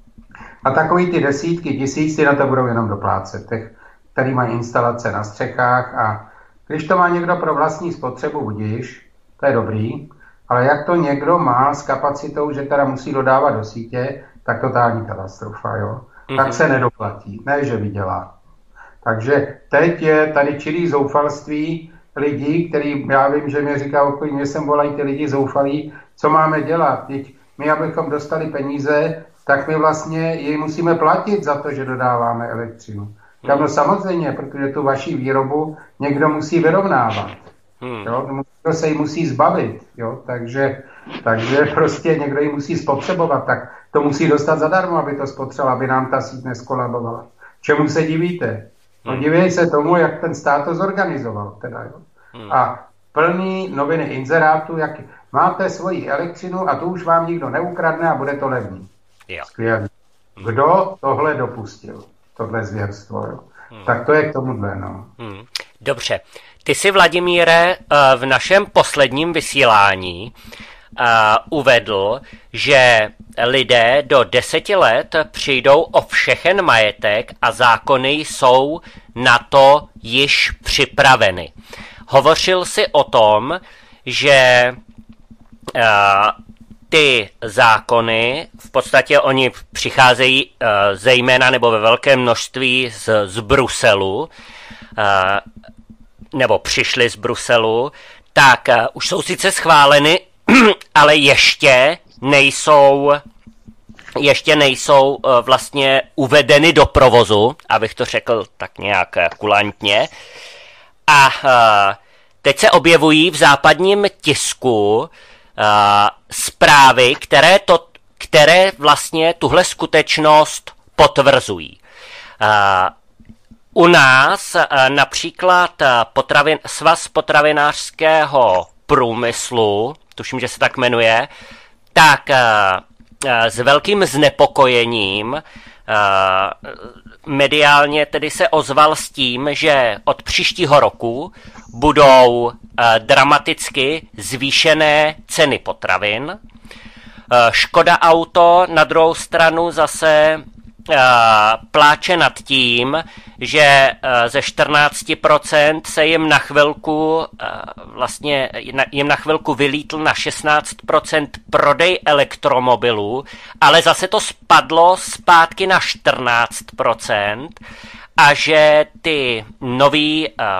A takový ty desítky tisíc, ty na to budou jenom doplácet, těch, který mají instalace na střechách, a když to má někdo pro vlastní spotřebu, budíš, to je dobrý, ale jak to někdo má s kapacitou, že teda musí dodávat do sítě, tak totální katastrofa, jo. Mm-hmm. Tak se nedoplatí, ne, že vydělá. Takže teď je tady čirý zoufalství lidí, který, já vím, že mě říká, okolí mě sem volají ty lidi zoufalí, co máme dělat. Teď my, abychom dostali peníze, tak my vlastně jej musíme platit za to, že dodáváme elektřinu. Hmm. No samozřejmě, protože tu vaši výrobu někdo musí vyrovnávat. Hmm. Jo? Někdo se jí musí zbavit. Jo? Takže, takže prostě někdo ji musí spotřebovat. Tak to musí dostat zadarmo, aby to spotřeboval, aby nám ta síť neskolabovala. Čemu se divíte? No divěj se tomu, jak ten stát to zorganizoval. Teda, jo? Hmm. A plný noviny inzerátů, jak máte svoji elektřinu a tu už vám nikdo neukradne a bude to levný. Skvělý. Kdo tohle dopustil? Tohle zvěrstvo, jo? Hmm. Tak to je k tomuhle, no. Hmm. Dobře. Ty jsi, Vladimíre, v našem posledním vysílání uvedl, že lidé do deseti let přijdou o všechen majetek a zákony jsou na to již připraveny. hovořil si o tom, že uh, ty zákony, v podstatě oni přicházejí uh, zejména nebo ve velkém množství z, z Bruselu, uh, nebo přišli z Bruselu, tak uh, už jsou sice schváleny, ale ještě nejsou ještě nejsou uh, vlastně uvedeny do provozu, abych to řekl tak nějak uh, kulantně. A uh, teď se objevují v západním tisku uh, zprávy, které, to, které vlastně tuhle skutečnost potvrzují. Uh, u nás uh, například uh, potravin, Svaz potravinářského průmyslu, tuším, že se tak jmenuje, tak uh, uh, s velkým znepokojením uh, mediálně tedy se ozval s tím, že od příštího roku budou uh, dramaticky zvýšené ceny potravin. Uh, Škoda Auto na druhou stranu zase uh, pláče nad tím, že uh, ze čtrnáct procent se jim na chvilku uh, vlastně jim na chvilku vylítl na šestnáct procent prodej elektromobilů, ale zase to spadlo zpátky na čtrnáct procent a že ty nový uh,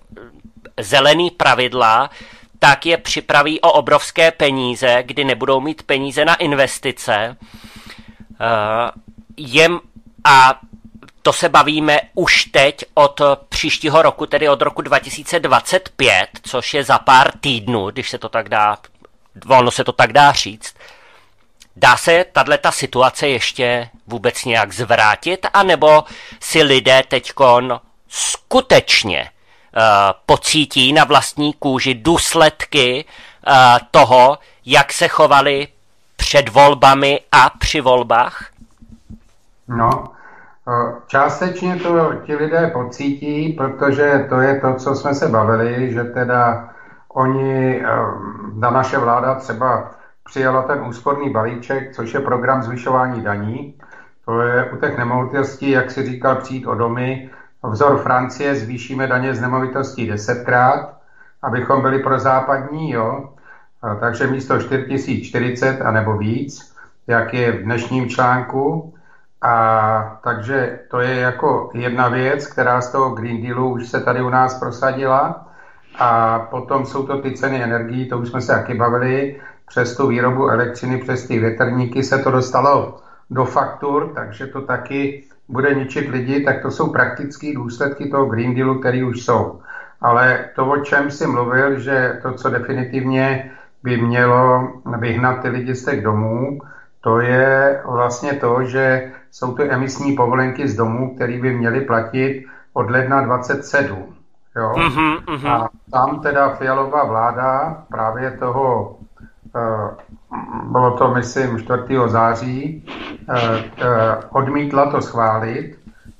zelený pravidla tak je připraví o obrovské peníze, kdy nebudou mít peníze na investice. Uh, jem a to se bavíme už teď od příštího roku, tedy od roku dva tisíce dvacet pět, což je za pár týdnů, když se to tak dá, volno se to tak dá říct. Dá se tato situace ještě vůbec nějak zvrátit, anebo si lidé teďkon skutečně uh, pocítí na vlastní kůži důsledky uh, toho, jak se chovali před volbami a při volbách? No, částečně to ti lidé pocítí, protože to je to, co jsme se bavili, že teda oni, ta naše vláda třeba přijala ten úsporný balíček, což je program zvyšování daní. To je u těch nemovitostí, jak si říkal, přijít o domy. Vzor Francie, zvýšíme daně z nemovitostí desetkrát, abychom byli pro západní, jo. Takže místo čtyři tisíce čtyřicet a nebo víc, jak je v dnešním článku. A takže to je jako jedna věc, která z toho Green Dealu už se tady u nás prosadila. A potom jsou to ty ceny energií, to už jsme se taky bavili, přes tu výrobu elektřiny, přes ty větrníky se to dostalo do faktur, takže to taky bude ničit lidi, tak to jsou praktické důsledky toho Green Dealu, který už jsou. Ale to, o čem jsi mluvil, že to, co definitivně by mělo vyhnat ty lidi z těch domů, to je vlastně to, že jsou to emisní povolenky z domů, které by měly platit od ledna dvacet sedm. Jo? Mm-hmm, mm-hmm. A tam teda Fialová vláda právě toho, uh, bylo to myslím čtvrtého září, uh, uh, odmítla to schválit,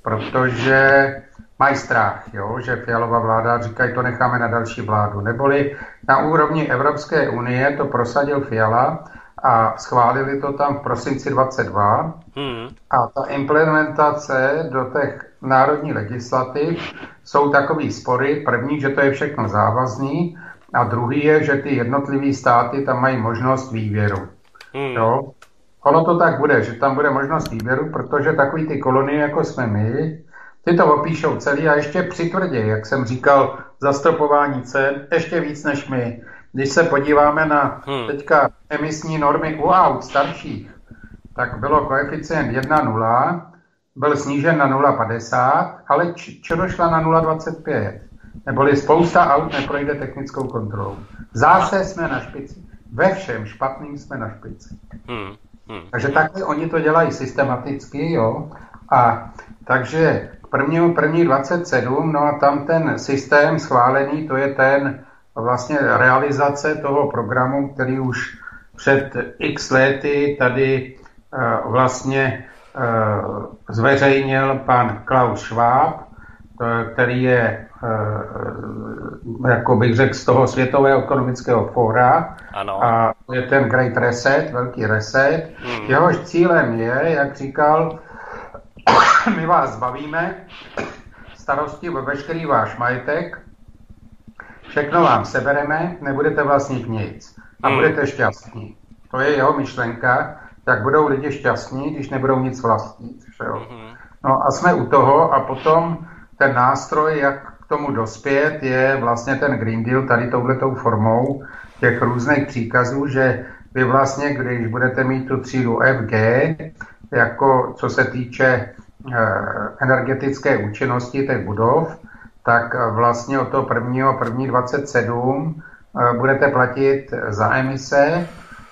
protože mají strach, jo? Že Fialová vláda říkají, to necháme na další vládu. Neboli na úrovni Evropské unie to prosadil Fiala, a schválili to tam v prosinci dvacet dva hmm. a ta implementace do těch národních legislativ jsou takový spory. První, že to je všechno závazný a druhý je, že ty jednotlivé státy tam mají možnost výběru. Hmm. Jo? Ono to tak bude, že tam bude možnost výběru, protože takový ty kolonie, jako jsme my, ty to opíšou celý a ještě přitvrdě, jak jsem říkal, zastropování cen, ještě víc než my. Když se podíváme na hmm. teďka emisní normy u aut starších, tak bylo koeficient jedna nula, byl snížen na nula padesát, ale čeho šla na nula dvacet pět. Neboli spousta aut neprojde technickou kontrolou. Zase jsme na špici. Ve všem špatným jsme na špici. Hmm. Hmm. Takže takhle oni to dělají systematicky, jo. A takže k prvnímu první dvacet sedm, no a tam ten systém schválený, to je ten vlastně realizace toho programu, který už před x lety tady uh, vlastně uh, zveřejnil pan Klaus Schwab, který je, uh, jako bych řekl, z toho Světového ekonomického fóra. Ano. A to je ten Great Reset, velký reset. Hmm. Jehož cílem je, jak říkal, my vás zbavíme starosti o veškerý váš majetek, všechno vám sebereme, nebudete vlastnit nic a Hmm. budete šťastní. To je jeho myšlenka, jak budou lidi šťastní, když nebudou nic vlastnit. Že jo? No a jsme u toho a potom ten nástroj, jak k tomu dospět, je vlastně ten Green Deal tady touhletou formou těch různých příkazů, že vy vlastně, když budete mít tu třídu F G, jako co se týče eh, energetické účinnosti těch budov, tak vlastně od toho prvního první dvacet sedm eh, budete platit za emise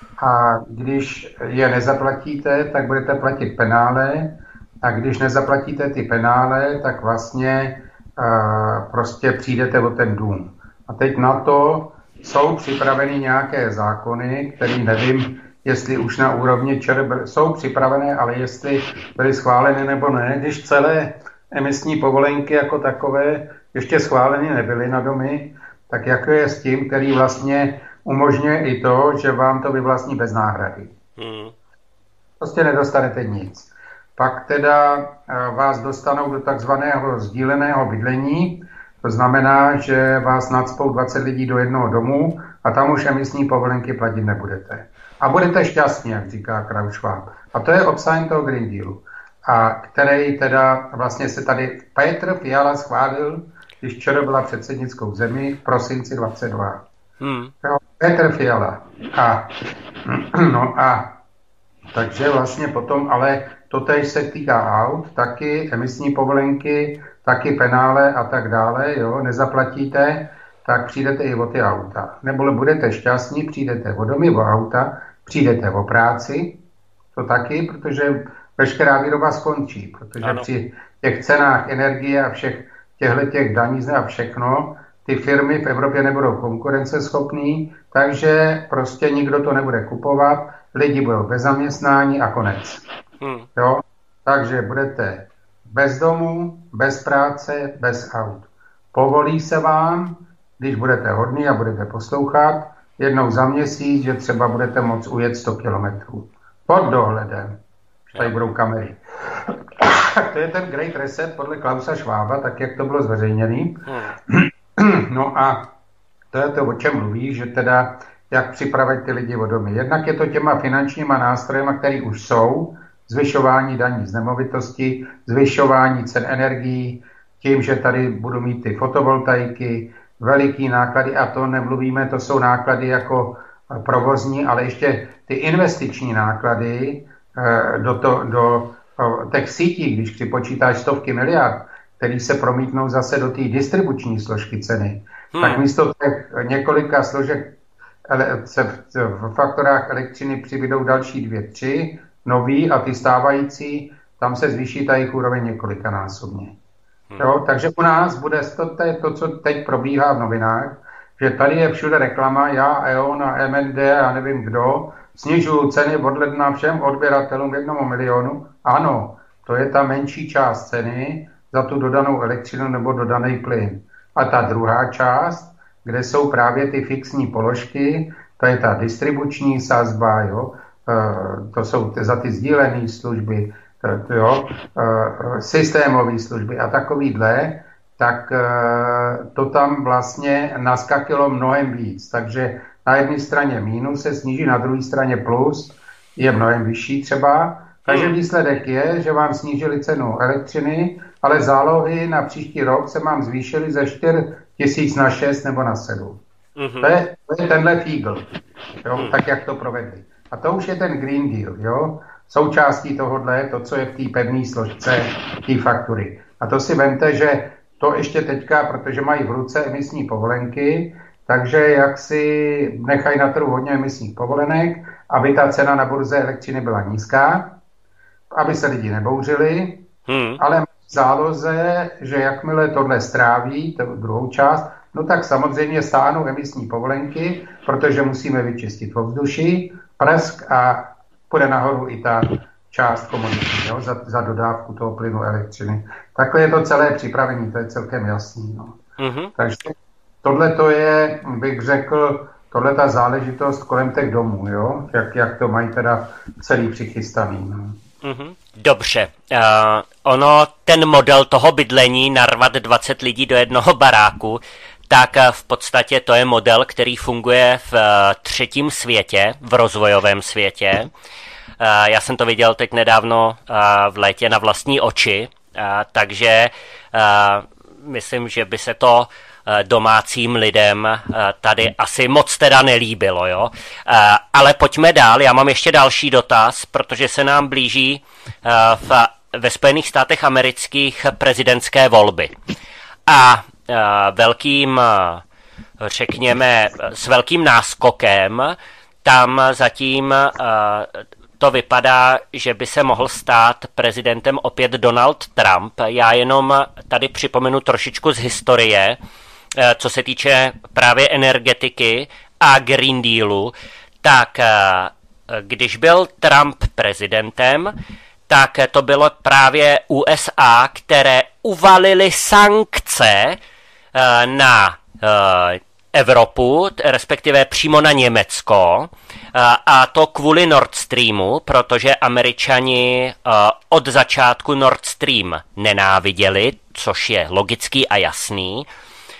a když je nezaplatíte, tak budete platit penále a když nezaplatíte ty penále, tak vlastně uh, prostě přijdete o ten dům. A teď na to jsou připraveny nějaké zákony, které nevím, jestli už na úrovni ČR jsou připravené, ale jestli byly schváleny nebo ne. Když celé emisní povolenky jako takové ještě schváleny nebyly na domy, tak jak je s tím, který vlastně umožňuje i to, že vám to vyvlastní bez náhrady. Hmm. Prostě nedostanete nic. Pak teda vás dostanou do takzvaného sdíleného bydlení, to znamená, že vás nacpou dvacet lidí do jednoho domu a tam už emisní povolenky platit nebudete. A budete šťastní, jak říká Klaus Schwab. A to je obsahem toho Green Dealu. A který teda vlastně se tady Petr Fiala schválil, když ČR byla předsednickou zemí v prosinci dvacet dva. Hmm. Jo, Petr Fiala. A, no a takže vlastně potom, ale totéž se týká aut, taky emisní povolenky, taky penále a tak dále, jo, nezaplatíte, tak přijdete i o ty auta. Nebo budete šťastní, přijdete o domy, o auta, přijdete o práci, to taky, protože veškerá výroba skončí, protože ano. Při těch cenách energie a všech těchto těch daní a všechno, ty firmy v Evropě nebudou konkurenceschopný, takže prostě nikdo to nebude kupovat, lidi budou bez zaměstnání a konec. Hmm. Jo? Takže budete bez domu, bez práce, bez aut. Povolí se vám, když budete hodný a budete poslouchat, jednou za měsíc, že třeba budete moct ujet sto kilometrů. Pod dohledem. Tady budou kamery. To je ten Great Reset podle Klausa Schwaba, tak jak to bylo zveřejněný. Hmm. No a to je to, o čem mluví, že teda jak připravit ty lidi o domy. Jednak je to těma finančníma nástrojema, které už jsou, zvyšování daní z nemovitosti, zvyšování cen energií, tím, že tady budu mít ty fotovoltaiky, veliký náklady, a to nemluvíme, to jsou náklady jako provozní, ale ještě ty investiční náklady do, to, do těch sítí, když připočítáš stovky miliard, který se promítnou zase do té distribuční složky ceny, hmm. tak místo těch několika složek se v faktorách elektřiny přibydou další dvě, tři, nový a ty stávající, tam se zvýší ta jejich úroveň několikanásobně. Hmm. Jo, takže u nás bude to, to, co teď probíhá v novinách, že tady je všude reklama, já, E O N a M N D a nevím kdo, snižují ceny od ledna všem odběratelům jednomu milionu. Ano, to je ta menší část ceny za tu dodanou elektřinu nebo dodaný plyn. A ta druhá část, kde jsou právě ty fixní položky, to je ta distribuční sazba, jo, to jsou za ty sdílené služby, jo, systémové služby a takovýhle, tak to tam vlastně naskakilo mnohem víc. Takže na jedné straně mínus se sníží, na druhé straně plus je mnohem vyšší třeba. Takže výsledek je, že vám snížili cenu elektřiny, ale zálohy na příští rok se vám zvýšily ze čtyři tisíce na šest nebo na sedm. Mm-hmm. To, je, to je tenhle fígl, jo, mm. tak jak to provedli. A to už je ten Green Deal, jo. Součástí tohohle je to, co je v té pevné složce té faktury. A to si vemte, že to ještě teďka, protože mají v ruce emisní povolenky, takže jak si nechají na trhu hodně emisních povolenek, aby ta cena na burze elektřiny byla nízká, aby se lidi nebouřili, hmm. ale v záloze, že jakmile tohle stráví, tu druhou část, no tak samozřejmě stáhnou emisní povolenky, protože musíme vyčistit ovzduší, prask a půjde nahoru i ta část komoditní, jo, za, za dodávku toho plynu elektřiny. Takhle je to celé připravení, to je celkem jasný. No. Mm-hmm. Takže tohle to je, bych řekl, tohle ta záležitost kolem těch domů, jo, jak, jak to mají teda celý přichystaný. No. Mm-hmm. Dobře. Uh, ono, ten model toho bydlení, narvat dvacet lidí do jednoho baráku, tak v podstatě to je model, který funguje v třetím světě, v rozvojovém světě. Já jsem to viděl teď nedávno v létě na vlastní oči, takže myslím, že by se to domácím lidem tady asi moc teda nelíbilo, jo. Ale pojďme dál, já mám ještě další dotaz, protože se nám blíží v, ve Spojených státech amerických prezidentské volby. A velkým, řekněme, s velkým náskokem tam zatím to vypadá, že by se mohl stát prezidentem opět Donald Trump. Já jenom tady připomenu trošičku z historie, co se týče právě energetiky a Green Dealu, tak když byl Trump prezidentem, tak to bylo právě U S A, které uvalily sankce na Evropu, respektive přímo na Německo, a to kvůli Nord Streamu, protože Američani od začátku Nord Stream nenáviděli, což je logický a jasný.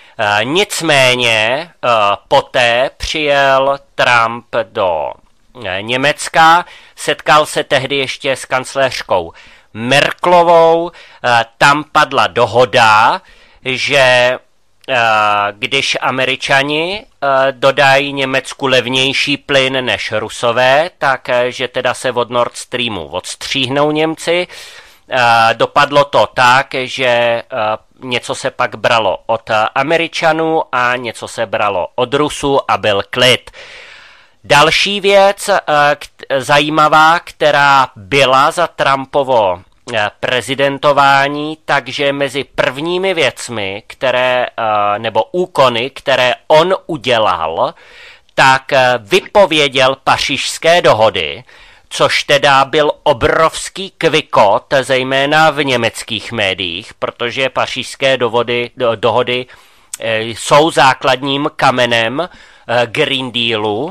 Nicméně poté přijel Trump do Německa, setkal se tehdy ještě s kancléřkou Merkelovou, tam padla dohoda, že když Američani dodají Německu levnější plyn než Rusové, tak že teda se od Nord Streamu odstříhnou Němci. Dopadlo to tak, že něco se pak bralo od Američanů a něco se bralo od Rusů a byl klid. Další věc zajímavá, která byla za Trumpovo prezidentování, takže mezi prvními věcmi, které, nebo úkony, které on udělal, tak vypověděl Pařížské dohody, což teda byl obrovský kvikot, zejména v německých médiích, protože Pařížské dohody, dohody jsou základním kamenem Green Dealu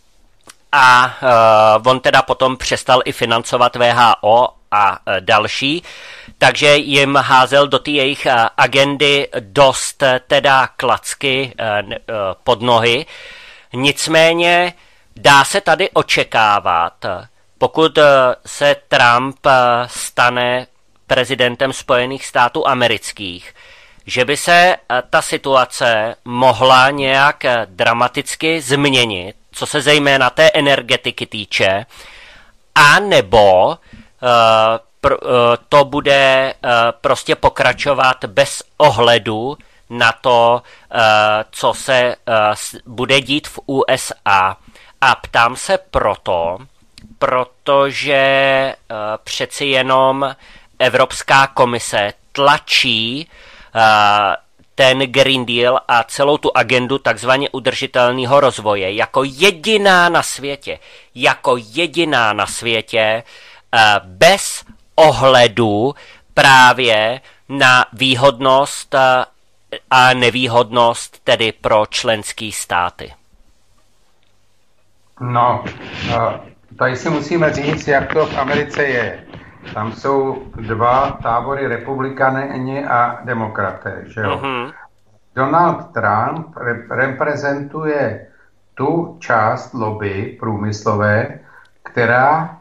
a on teda potom přestal i financovat V H O a další, takže jim házel do té jejich agendy dost teda klacky pod nohy. Nicméně dá se tady očekávat, pokud se Trump stane prezidentem Spojených států amerických, že by se ta situace mohla nějak dramaticky změnit, co se zejména té energetiky týče, a nebo to bude prostě pokračovat bez ohledu na to, co se bude dít v U S A. A ptám se proto, protože přeci jenom Evropská komise tlačí ten Green Deal a celou tu agendu takzvaně udržitelného rozvoje jako jediná na světě, jako jediná na světě, bez ohledu právě na výhodnost a nevýhodnost tedy pro členské státy. No, tady si musíme říct, jak to v Americe je. Tam jsou dva tábory, republikáni a demokraté, že jo? Uh-huh. Donald Trump reprezentuje tu část lobby průmyslové, která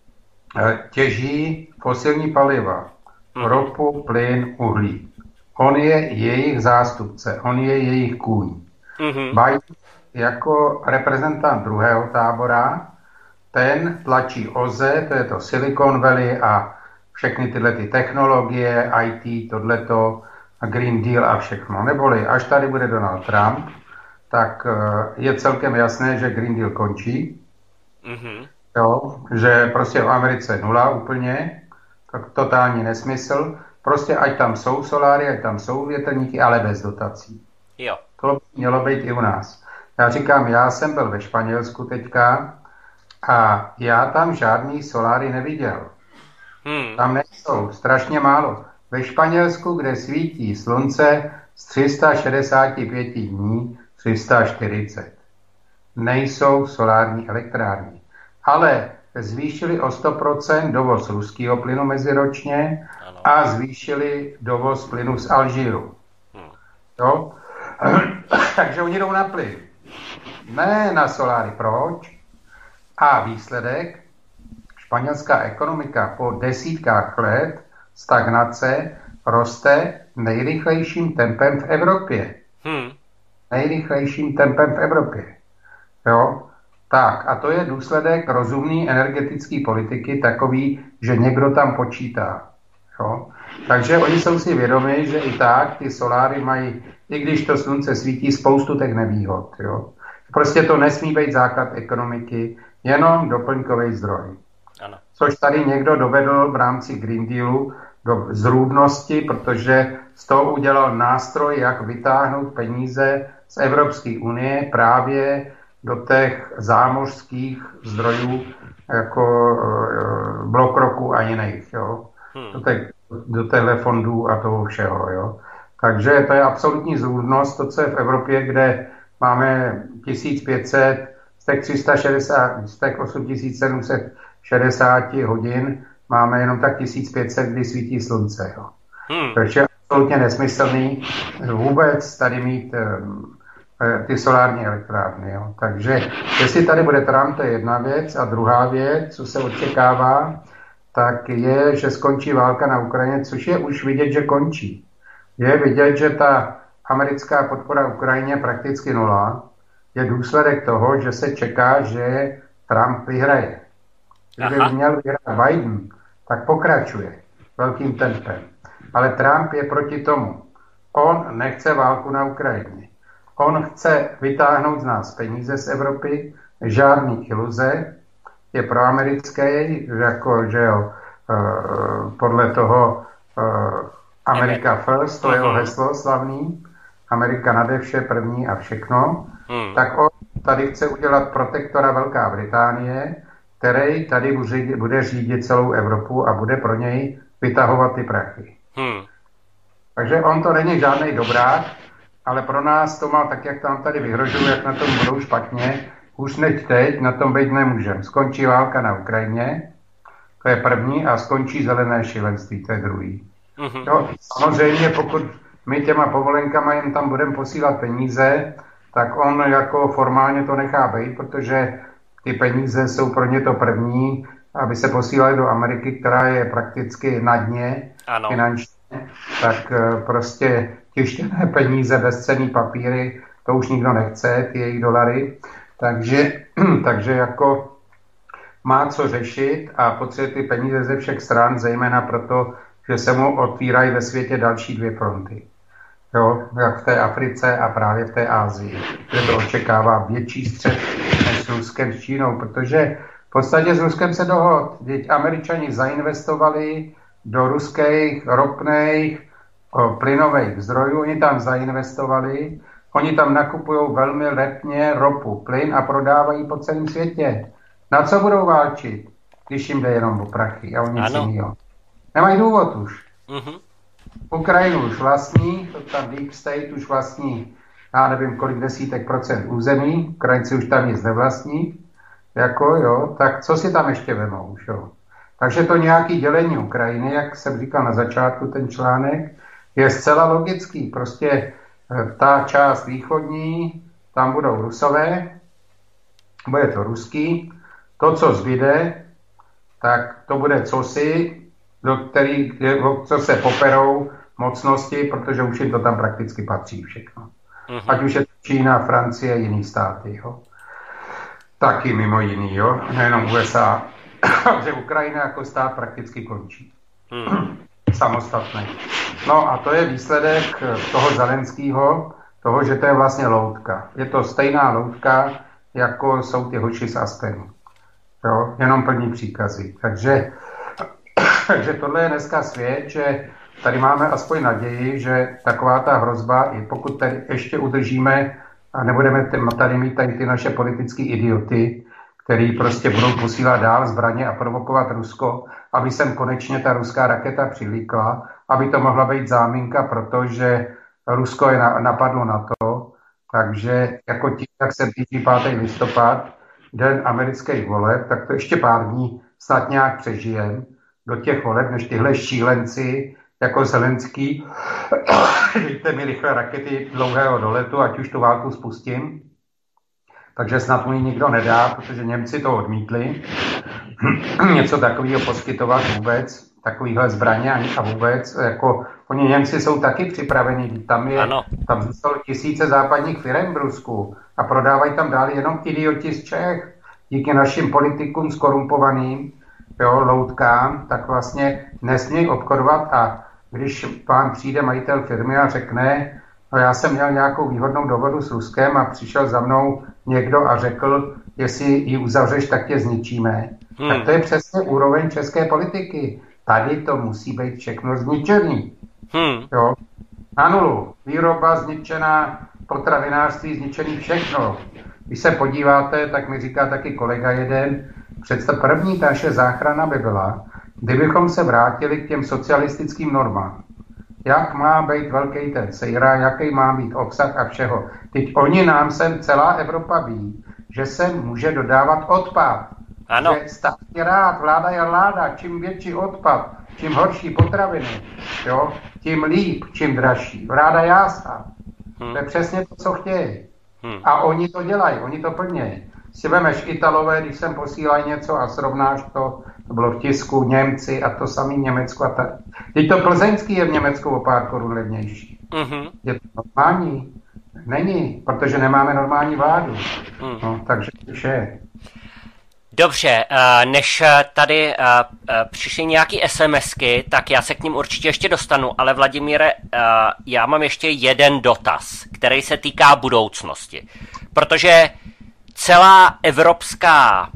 těží fosilní paliva, ropu, plyn, uhlí. On je jejich zástupce, on je jejich kůň. Mm-hmm. Biden jako reprezentant druhého tábora, ten tlačí O Z E, to je to Silicon Valley a všechny tyhle ty technologie, I T, tohleto, a Green Deal a všechno. Neboli až tady bude Donald Trump, tak je celkem jasné, že Green Deal končí. Mm-hmm. Jo, že prostě v Americe nula úplně, tak totální nesmysl. Prostě ať tam jsou soláry, ať tam jsou větrníky, ale bez dotací. Jo. To by mělo být i u nás. Já říkám, já jsem byl ve Španělsku teďka a já tam žádný soláry neviděl. Hmm. Tam nejsou, strašně málo. Ve Španělsku, kde svítí slunce z tři sta šedesát pět dní, tři sta čtyřicet. Nejsou solární elektrárny. Ale zvýšili o sto procent dovoz ruského plynu meziročně a zvýšili dovoz plynu z Alžíru. Hmm. Jo? Takže oni jdou na plyn. Ne na soláry. Proč? A výsledek, španělská ekonomika po desítkách let stagnace roste nejrychlejším tempem v Evropě. Hmm. Nejrychlejším tempem v Evropě. Jo? Tak, a to je důsledek rozumné energetické politiky takový, že někdo tam počítá. Jo? Takže oni jsou si vědomi, že i tak ty soláry mají, i když to slunce svítí, spoustu těch nevýhod. Jo? Prostě to nesmí být základ ekonomiky, jenom doplňkový zdroj. Ano. Což tady někdo dovedl v rámci Green Dealu do zrůdnosti, protože z toho udělal nástroj, jak vytáhnout peníze z Evropské unie právě do těch zámořských zdrojů, jako uh, BlackRocku a jiných, jo. Hmm. Do, těch, do těchto fondů a toho všeho, jo. Takže to je absolutní zrůdnost, to, co je v Evropě, kde máme tisíc pět set z těch tři sta šedesát, z těch osm tisíc sedm set šedesát hodin máme jenom tak tisíc pět set, kdy svítí slunce, jo. Hmm. Takže je absolutně nesmyslný vůbec tady mít um, ty solární elektrárny. Jo. Takže jestli tady bude Trump, to je jedna věc. A druhá věc, co se očekává, tak je, že skončí válka na Ukrajině, což je už vidět, že končí. Je vidět, že ta americká podpora Ukrajině je prakticky nula. Je důsledek toho, že se čeká, že Trump vyhraje. Kdyby měl vyhrát Biden, tak pokračuje velkým tempem. Ale Trump je proti tomu. On nechce válku na Ukrajině. On chce vytáhnout z nás peníze z Evropy, žádný iluze, je proamerický, jako, že jo, podle toho America First, to je jeho heslo slavný, Amerika nade vše, první a všechno, hmm. tak on tady chce udělat protektora Velká Británie, který tady bude řídit celou Evropu a bude pro něj vytahovat ty prachy. Hmm. Takže on to není žádný dobrák, ale pro nás to má tak, jak tam tady vyhrožují, jak na tom budou špatně, už než teď na tom být nemůžeme. Skončí válka na Ukrajině, to je první, a skončí zelené šílenství, to je druhý. Mm-hmm. Jo, samozřejmě, pokud my těma povolenkama jim tam budeme posílat peníze, tak on jako formálně to nechá být, protože ty peníze jsou pro ně to první, aby se posílali do Ameriky, která je prakticky na dně finančně, tak prostě tištěné peníze, bezcenný papíry, to už nikdo nechce, ty jejich dolary, takže, takže jako má co řešit a potřebuje ty peníze ze všech stran, zejména proto, že se mu otvírají ve světě další dvě fronty. Jo, jak v té Africe a právě v té Asii, kde to očekává větší střet než s Ruskem, s Čínou, protože v podstatě s Ruskem se dohod. Teď Američani zainvestovali do ruských ropných plynových zdrojů, oni tam zainvestovali, oni tam nakupují velmi levně ropu, plyn a prodávají po celém světě. Na co budou válčit, když jim jde jenom o prachy a o nic jiného? Nemají důvod už. Mm-hmm. Ukrajinu už vlastní, to tam Deep State už vlastní, já nevím kolik desítek procent území, Ukrajinci už tam nic nevlastní, jako jo, tak co si tam ještě vemou, jo? Takže to nějaký dělení Ukrajiny, jak jsem říkal na začátku ten článek, je zcela logický. Prostě ta část východní, tam budou Rusové, bude to ruský, to, co zbyde, tak to bude cosi, do který, co se poperou mocnosti, protože už jim to tam prakticky patří všechno. Mm-hmm. Ať už je to Čína, Francie, jiný státy, jo. Taky mimo jiný, jo, nejenom U S A. že Ukrajina jako stát prakticky končí. Hmm. Samostatný. No a to je výsledek toho Zelenského, toho, že to je vlastně loutka. Je to stejná loutka, jako jsou ty hoši z Aspenu. Jo? Jenom plní příkazy. Takže, takže tohle je dneska svět, že tady máme aspoň naději, že taková ta hrozba, i pokud tady ještě udržíme a nebudeme tady mít tady ty naše politické idioty, který prostě budou posílat dál zbraně a provokovat Rusko, aby sem konečně ta ruská raketa přilíkla, aby to mohla být záminka, protože Rusko je napadlo na to, takže jako tím, jak se blíží pátý listopad, den amerických voleb, tak to ještě pár dní snad nějak přežijem do těch voleb, než tyhle šílenci jako Zelenský, dejte mi rychle rakety dlouhého doletu, ať už tu válku spustím. Takže snad mu ji nikdo nedá, protože Němci to odmítli. Něco takového poskytovat vůbec, takovýhle zbraně a vůbec, jako oni Němci jsou taky připraveni, tam je, ano. Tam zůstalo tisíce západních firem v Rusku a prodávají tam dál jenom idioti z Čech. Díky našim politikům skorumpovaným, jo, loutkám, tak vlastně nesmějí obchodovat a když pán přijde majitel firmy a řekne, no já jsem měl nějakou výhodnou dohodu s Ruskem a přišel za mnou někdo a řekl, jestli ji uzavřeš, tak tě zničíme. Hmm. Tak to je přesně úroveň české politiky. Tady to musí být všechno zničený. Hmm. Jo? Na nulu. Výroba zničená, potravinářství zničený, všechno. Když se podíváte, tak mi říká taky kolega jeden, představ první naše záchrana by byla, kdybychom se vrátili k těm socialistickým normám. Jak má být velký ten sejra, jaký má být obsah a všeho. Teď oni nám sem, celá Evropa ví, že se může dodávat odpad. Ano. Že stát je rád, vláda je vláda, čím větší odpad, čím horší potraviny, jo, tím líp, čím dražší. Vláda jásá. Hmm. To je přesně to, co chtějí. Hmm. A oni to dělají, oni to plnějí. Si vemeš Italové, když sem posílají něco a srovnáš to, to bylo v tisku, Němci a to samý Německo a tak. Teď to plzeňský je v Německu o pár korun levnější. Mm-hmm. Je to normální? Není, protože nemáme normální vládu. Mm. No, takže vše. Dobře, než tady přišly nějaký SMSky, tak já se k ním určitě ještě dostanu, ale Vladimíre, já mám ještě jeden dotaz, který se týká budoucnosti. Protože celá evropská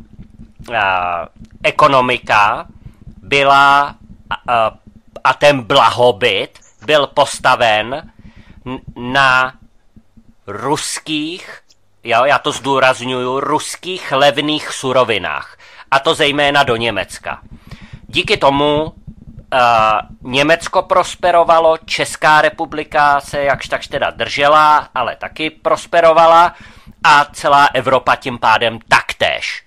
ekonomika byla a ten blahobyt byl postaven na ruských, jo, já to zdůrazňuju, ruských levných surovinách. A to zejména do Německa. Díky tomu uh, Německo prosperovalo, Česká republika se jakž takž teda držela, ale taky prosperovala a celá Evropa tím pádem taktéž.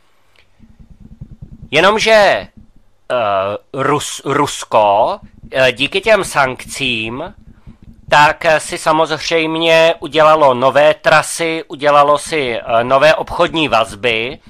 Jenomže uh, Rus, Rusko uh, díky těm sankcím tak si samozřejmě udělalo nové trasy, udělalo si uh, nové obchodní vazby,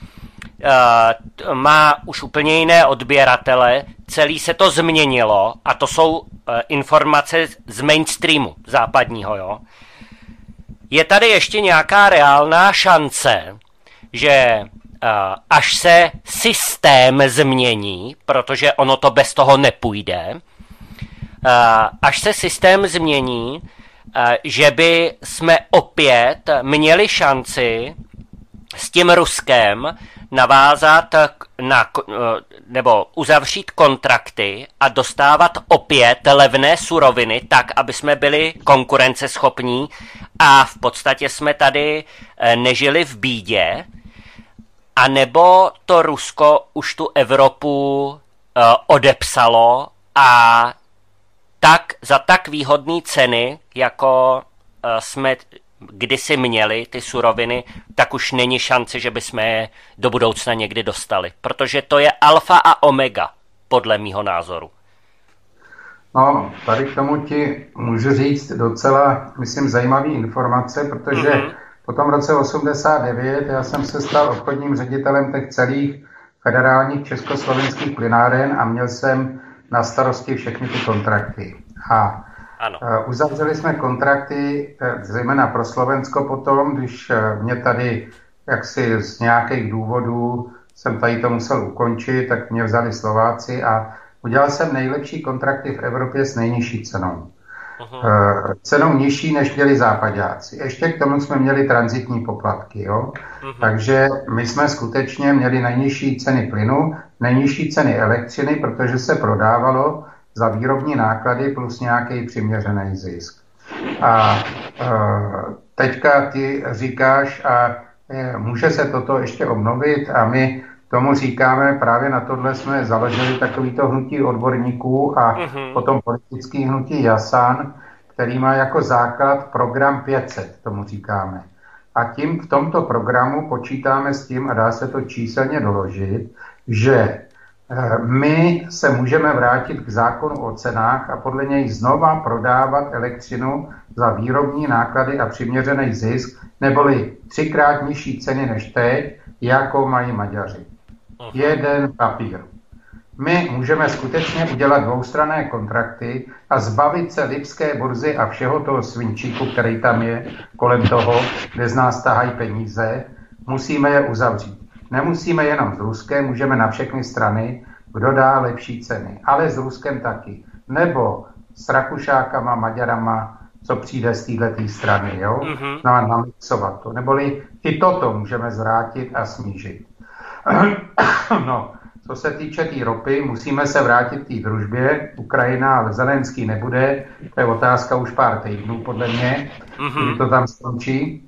uh, má už úplně jiné odběratele, celý se to změnilo a to jsou uh, informace z mainstreamu západního, jo. Je tady ještě nějaká reálná šance, že uh, až se systém změní, protože ono to bez toho nepůjde, uh, až se systém změní, uh, že by jsme opět měli šanci s tím Ruskem navázat na, nebo uzavřít kontrakty a dostávat opět levné suroviny tak, aby jsme byli konkurenceschopní a v podstatě jsme tady nežili v bídě, a nebo to Rusko už tu Evropu uh, odepsalo a tak za tak výhodné ceny, jako uh, jsme kdysi měli ty suroviny, tak už není šance, že bychom je do budoucna někdy dostali. Protože to je alfa a omega, podle mýho názoru. No, tady k tomu ti můžu říct docela, myslím, zajímavý informace, protože mm-hmm. po tom roce osmdesát devět já jsem se stal obchodním ředitelem těch celých federálních československých plynáren a měl jsem na starosti všechny ty kontrakty. A ano. Uzavřeli jsme kontrakty zejména pro Slovensko potom, když mě tady jaksi z nějakých důvodů jsem tady to musel ukončit, tak mě vzali Slováci a udělal jsem nejlepší kontrakty v Evropě s nejnižší cenou. Uh-huh. Cenou nižší, než měli západáci. Ještě k tomu jsme měli tranzitní poplatky. Jo? Uh-huh. Takže my jsme skutečně měli nejnižší ceny plynu, nejnižší ceny elektřiny, protože se prodávalo za výrobní náklady plus nějaký přiměřený zisk. A uh, teďka ty říkáš, a je, může se toto ještě obnovit a my tomu říkáme, právě na tohle jsme založili takovýto hnutí odborníků a mm-hmm. potom politický hnutí Jasan, který má jako základ program pět set, tomu říkáme. A tím v tomto programu počítáme s tím, a dá se to číselně doložit, že My se můžeme vrátit k zákonu o cenách a podle něj znova prodávat elektřinu za výrobní náklady a přiměřený zisk, neboli třikrát nižší ceny než teď, jako mají Maďaři. Jeden papír. My můžeme skutečně udělat dvoustranné kontrakty a zbavit se lipské burzy a všeho toho svinčíku, který tam je kolem toho, kde z nás tahají peníze. Musíme je uzavřít. Nemusíme jenom s Ruskem, můžeme na všechny strany, kdo dá lepší ceny. Ale s Ruskem taky. Nebo s Rakušákama, Maďarama, co přijde z této strany, jo? Mm-hmm. No, namixovat to. Neboli i toto můžeme zvrátit a snížit. No, co se týče té tý ropy, musíme se vrátit k té družbě. Ukrajina, ale Zelenský nebude. To je otázka už pár týdnů, podle mě, mm-hmm. kdy to tam skončí.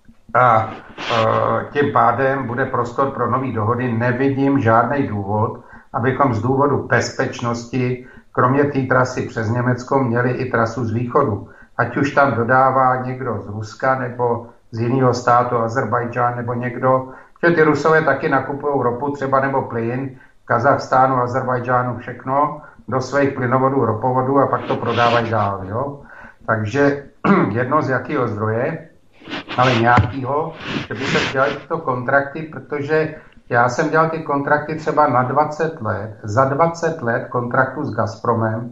A e, tím pádem bude prostor pro nové dohody. Nevidím žádný důvod, abychom z důvodu bezpečnosti, kromě té trasy přes Německo, měli i trasu z východu. Ať už tam dodává někdo z Ruska nebo z jiného státu, Azerbajdžán nebo někdo, že ty Rusové taky nakupují ropu třeba nebo plyn, Kazachstánu, Azerbajdžánu, všechno do svých plynovodů, ropovodů a pak to prodávají dál. Jo? Takže jedno z jakého zdroje, ale nějakýho, že by se dělali tyto kontrakty, protože já jsem dělal ty kontrakty třeba na dvacet let, za dvacet let kontraktu s Gazpromem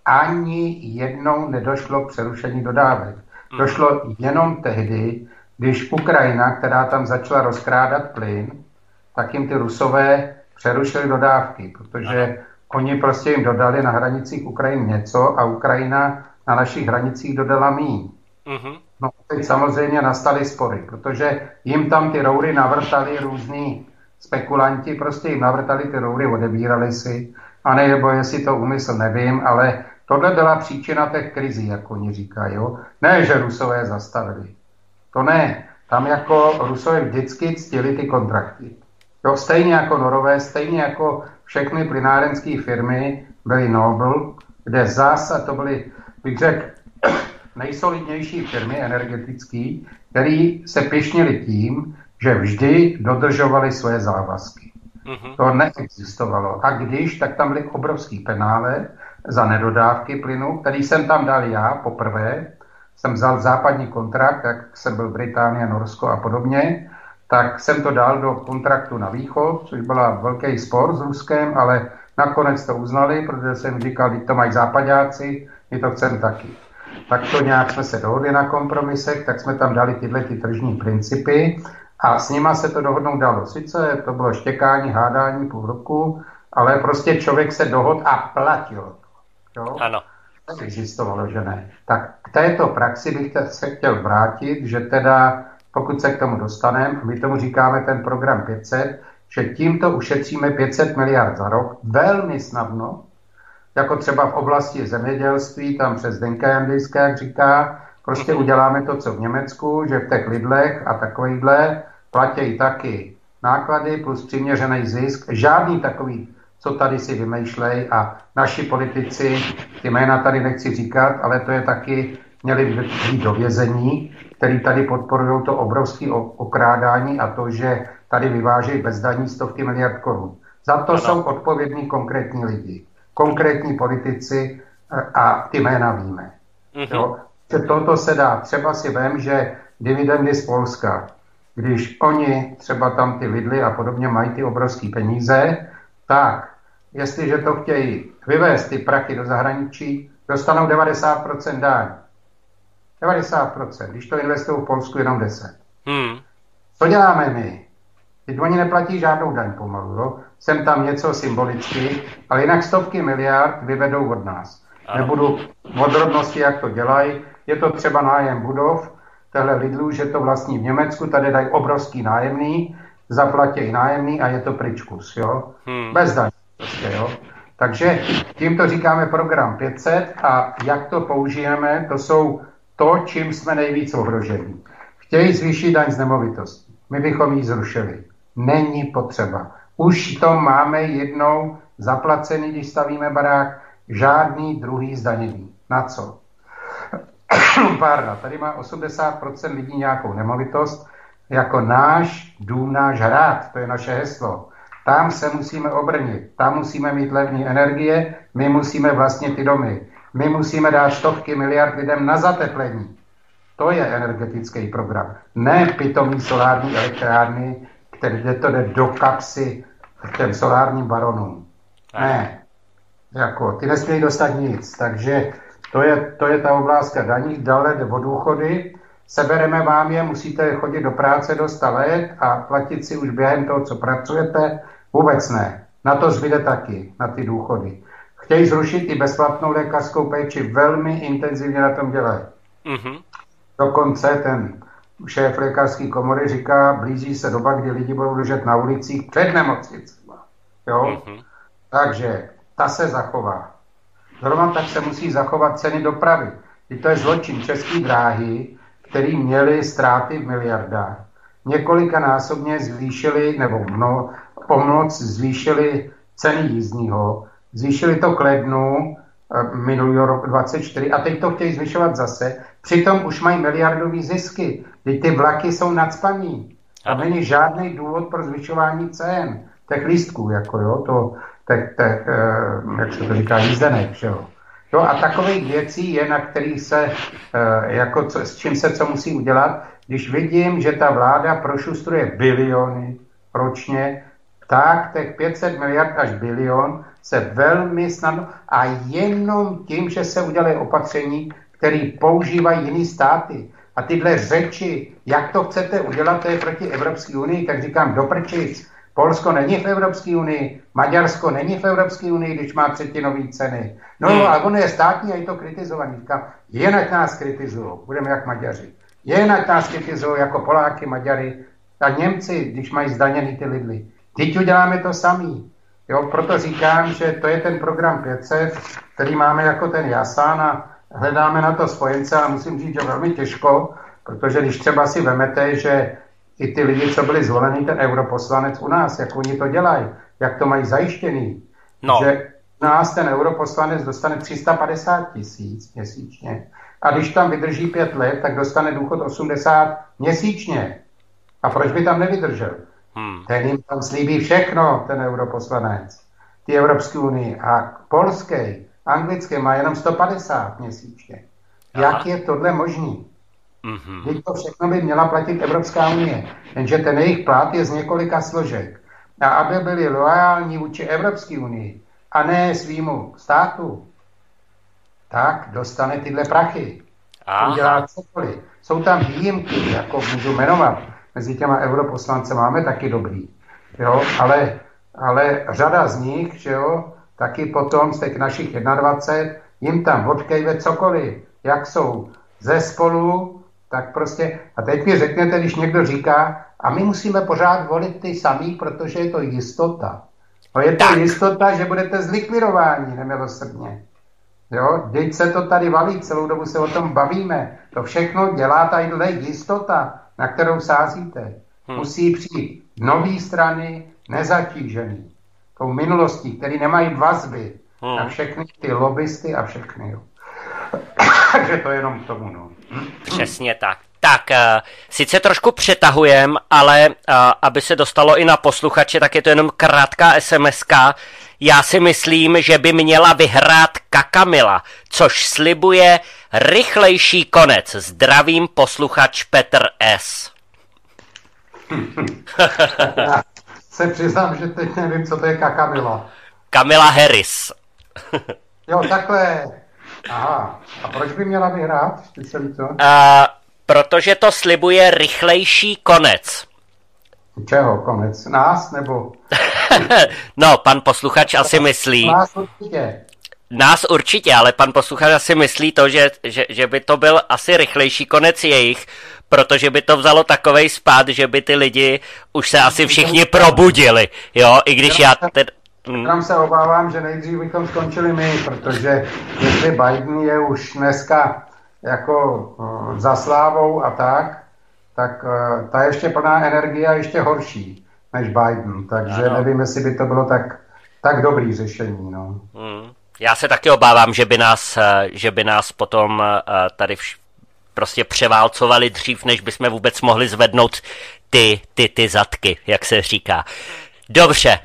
ani jednou nedošlo k přerušení dodávek. Došlo jenom tehdy, když Ukrajina, která tam začala rozkrádat plyn, tak jim ty Rusové přerušili dodávky, protože oni prostě jim dodali na hranicích Ukrajiny něco a Ukrajina na našich hranicích dodala míň. Mm-hmm. No teď samozřejmě nastaly spory, protože jim tam ty roury navrtali různý spekulanti, prostě jim navrtali ty roury, odebírali si, a nebo jestli to úmysl, nevím, ale tohle byla příčina těch krizí, jak oni říkají. Jo? Ne, že Rusové zastavili. To ne. Tam jako Rusové vždycky ctili ty kontrakty. Jo, stejně jako Norové, stejně jako všechny plynárenské firmy byly Noble, kde zase to byly, bych řekl, nejsolidnější firmy energetické, které se pyšnily tím, že vždy dodržovali své závazky. Mm-hmm. To neexistovalo. A když, tak tam byly obrovský penále za nedodávky plynu, který jsem tam dal já poprvé. Jsem vzal západní kontrakt, jak jsem byl Británie, Norsko a podobně, tak jsem to dal do kontraktu na východ, což byla velký spor s Ruskem, ale nakonec to uznali, protože jsem říkal, že to mají západáci, my to chceme taky. Tak to nějak jsme se dohodli na kompromisech, tak jsme tam dali tyhle ty tržní principy a s nima se to dohodnout dalo. Sice to bylo štěkání, hádání půl roku, ale prostě člověk se dohodl a platil. Jo? Ano. Tak existovalo, že ne. Tak k této praxi bych se chtěl vrátit, že teda, pokud se k tomu dostaneme, my tomu říkáme ten program pět set, že tímto ušetříme pět set miliard za rok, velmi snadno, jako třeba v oblasti zemědělství, tam přes Zdenka Jandejská, jak říká, prostě uděláme to, co v Německu, že v těch Lidlech a takovýhle platí taky náklady plus přiměřený zisk. Žádný takový, co tady si vymýšlej a naši politici, ty jména tady nechci říkat, ale to je taky, měli být do vězení, který tady podporují to obrovské okrádání a to, že tady vyvážejí bez daní stovky miliard korun. Za to ano. Jsou odpovědní konkrétní lidi, konkrétní politici a ty jména víme. Mm-hmm. Jo? Že toto se dá. Třeba si vem, že dividendy z Polska, když oni třeba tam ty Lidly a podobně mají ty obrovské peníze, tak jestliže to chtějí vyvést ty prachy do zahraničí, dostanou devadesát procent daň. devadesát procent, když to investují v Polsku jenom deset procent. Hmm. Co děláme my? Teď oni neplatí žádnou daň pomalu, jo? Jsem tam něco symbolicky, ale jinak stovky miliard vyvedou od nás. Ano. Nebudu od drobnosti, jak to dělají. Je to třeba nájem budov, tehle Lidlu, že to vlastní v Německu, tady dají obrovský nájemný, zaplatí nájemný a je to pryčkus, jo? Hmm. Bez daň. Prostě, jo? Takže tímto říkáme program pět set a jak to použijeme, to jsou to, čím jsme nejvíc ohroženi. Chtějí zvýšit daň z nemovitostí. My bychom ji zrušili. Není potřeba. Už to máme jednou zaplacený, když stavíme barák, žádný druhý zdanění. Na co? Párda, tady má osmdesát procent lidí nějakou nemovitost, jako náš dům, náš hrad, to je naše heslo. Tam se musíme obrnit, tam musíme mít levné energie, my musíme vlastnit ty domy. My musíme dát stovky miliard lidem na zateplení. To je energetický program. Ne pitomý solární elektrárny, kde to jde do kapsy těm solárním baronům. Ne. Jako, ty nesmějí dostat nic. Takže to je, to je ta oblázka daní. Dále jde o důchody. Sebereme vám je, musíte chodit do práce do sta let a platit si už během toho, co pracujete. Vůbec ne. Na to zbyde taky, na ty důchody. Chtějí zrušit i bezplatnou lékařskou péči, velmi intenzivně na tom dělají. Mm-hmm. Dokonce ten šéf lékařské komory říká, blíží se doba, kdy lidi budou ležet na ulicích před nemocnicemi. Jo? Mm-hmm. Takže ta se zachová. Zrovna tak se musí zachovat ceny dopravy. I to je zločin. České dráhy, který měly ztráty v miliardách, několikanásobně zvýšili, nebo mno, pomoc zvýšili ceny jízdního, zvýšili to k lednu minulý rok dvacet čtyři a teď to chtějí zvyšovat zase. Přitom už mají miliardový zisky. Teď ty vlaky jsou nacpaní. A není žádný důvod pro zvyšování cen těch lístků, jako jo, to, těch, těch, jak se to říká, jízdenek, že jo. Jo, a takových věcí je, na kterých se, jako co, s čím se co musí udělat. Když vidím, že ta vláda prošustruje biliony ročně, tak těch pět set miliard až bilion se velmi snadno a jenom tím, že se udělají opatření, které používají jiný státy. A tyhle řeči, jak to chcete udělat, to je proti Evropské unii, tak říkám do prčic. Polsko není v Evropské unii, Maďarsko není v Evropské unii, když má třetinové ceny. No, hmm. ale ono je státní a je to kritizovaný. Říkám, jen ať nás kritizují, budeme jak Maďaři. Jen ať nás kritizují jako Poláky, Maďary a Němci, když mají zdaněný ty lidly. Teď uděláme to samý. Jo, proto říkám, že to je ten program pět set, který máme jako ten jasán a hledáme na to spojence a musím říct, že velmi těžko, protože když třeba si vemete, že i ty lidi, co byli zvolení, ten europoslanec u nás, jak oni to dělají, jak to mají zajištěný, no. Že u nás ten europoslanec dostane tři sta padesát tisíc měsíčně a když tam vydrží pět let, tak dostane důchod osmdesát měsíčně. A proč by tam nevydržel? Hmm. Ten jim tam slíbí všechno, ten europoslanec, ty Evropské unii a polský, anglický má jenom sto padesát měsíčně. Aha. Jak je tohle možný? Mm-hmm. Teď to všechno by měla platit Evropská unie, jenže ten jejich plat je z několika složek. A aby byli loajální vůči Evropské unii a ne svýmu státu, tak dostane tyhle prachy. Aha. Udělá cokoliv. Jsou tam výjimky, jako můžu jmenovat, mezi těma europoslance máme taky dobrý, jo, ale, ale řada z nich, že jo, taky potom z těch našich dvacet jedna, jim tam odkejve cokoliv, jak jsou ze spolu, tak prostě, a teď mi řeknete, když někdo říká, a my musíme pořád volit ty samý, protože je to jistota. No je to tak. Jistota, že budete zlikvidováni nemilosrdně. Jo, teď se to tady valí, celou dobu se o tom bavíme. To všechno dělá tadyhle jistota, na kterou sázíte. Hmm. Musí přijít nový strany, nezatížený tou minulostí, který nemají vazby hmm. na všechny ty lobbysty a všechny. Jo. Takže to je jenom k tomu. No. Přesně tak. Tak, uh, sice trošku přetahujem, ale uh, aby se dostalo i na posluchače, tak je to jenom krátká es em eska. Já si myslím, že by měla vyhrát Kakamila, což slibuje rychlejší konec. Zdravím, posluchač Petr S. Já se přiznám, že teď nevím, co to je Kakamila. Kamala Harris. Jo, takhle. Aha. A proč by měla vyhrát? Celý to? Uh, protože to slibuje rychlejší konec. Čeho konec? Nás nebo? No, pan posluchač asi myslí... Nás určitě. Nás určitě, ale pan posluchač asi myslí to, že, že, že by to byl asi rychlejší konec jejich, protože by to vzalo takovej spád, že by ty lidi už se asi všichni probudili, jo, i když já... Ten... Tam se obávám, že nejdřív bychom skončili my, protože jestli Biden je už dneska jako uh, za slávou a tak, tak uh, ta ještě plná energie a ještě horší než Biden, takže ano. Nevím, jestli by to bylo tak, tak dobrý řešení. No. Hmm. Já se taky obávám, že by nás, že by nás potom uh, tady vš- prostě převálcovali dřív, než bychom vůbec mohli zvednout ty, ty, ty zadky, jak se říká. Dobře.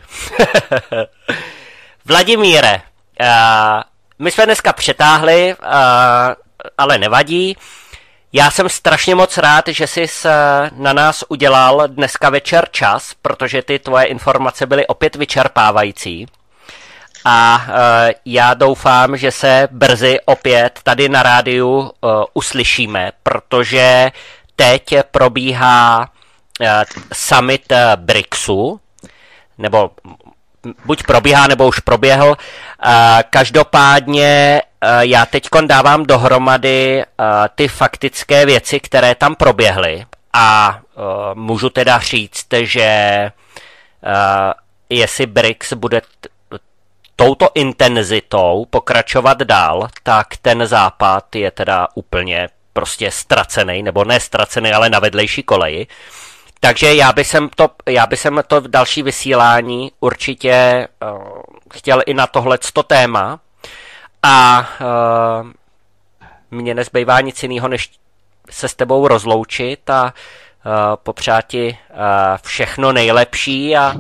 Vladimíre, uh, my jsme dneska přetáhli, uh, ale nevadí. Já jsem strašně moc rád, že jsi na nás udělal dneska večer čas, protože ty tvoje informace byly opět vyčerpávající. A uh, já doufám, že se brzy opět tady na rádiu uh, uslyšíme, protože teď probíhá uh, summit uh, BRICSu, nebo buď probíhá, nebo už proběhl. Uh, každopádně uh, já teď dávám dohromady uh, ty faktické věci, které tam proběhly. A uh, můžu teda říct, že uh, jestli BRICS bude t- touto intenzitou pokračovat dál, tak ten západ je teda úplně prostě ztracený, nebo ne ztracený, ale na vedlejší koleji. Takže já bych to, já bych to v další vysílání určitě uh, chtěl i na tohleto téma a uh, mně nezbývá nic jiného, než se s tebou rozloučit a uh, popřát ti uh, všechno nejlepší. A...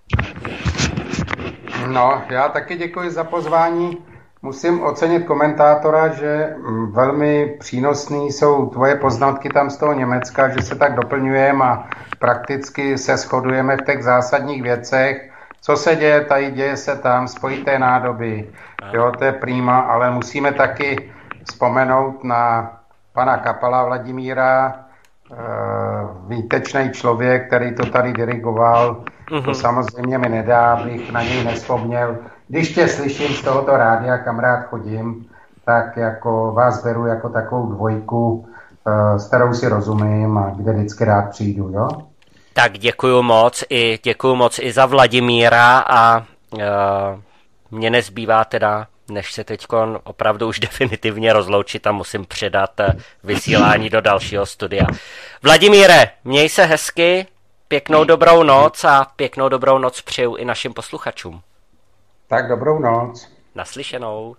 No, já taky děkuji za pozvání. Musím ocenit komentátora, že velmi přínosný jsou tvoje poznatky tam z toho Německa, že se tak doplňujeme a prakticky se shodujeme v těch zásadních věcech. Co se děje tady, děje se tam, spojité nádoby. Jo, to je prima, ale musíme taky vzpomenout na pana Kapala Vladimíra, výtečný člověk, který to tady dirigoval. Mm-hmm. To samozřejmě mi nedá, abych na něj nevzpomněl. Když tě slyším z tohoto rádia, kam rád chodím, tak jako vás beru jako takovou dvojku, s kterou si rozumím a kde vždycky rád přijdu, jo? Tak děkuju moc i, děkuju moc i za Vladimíra a uh, mě nezbývá teda, než se teď opravdu už definitivně rozloučit a musím předat vysílání do dalšího studia. Vladimíre, měj se hezky, pěknou dobrou noc a pěknou dobrou noc přeju i našim posluchačům. Tak dobrou noc. Naslyšenou.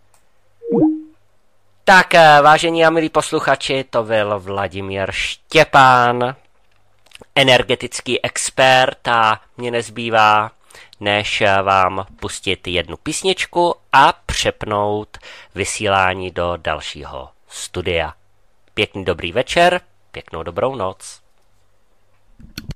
Tak, vážení a milí posluchači, to byl Vladimír Štěpán, energetický expert a mě nezbývá, než vám pustit jednu písničku a přepnout vysílání do dalšího studia. Pěkný dobrý večer, pěknou dobrou noc.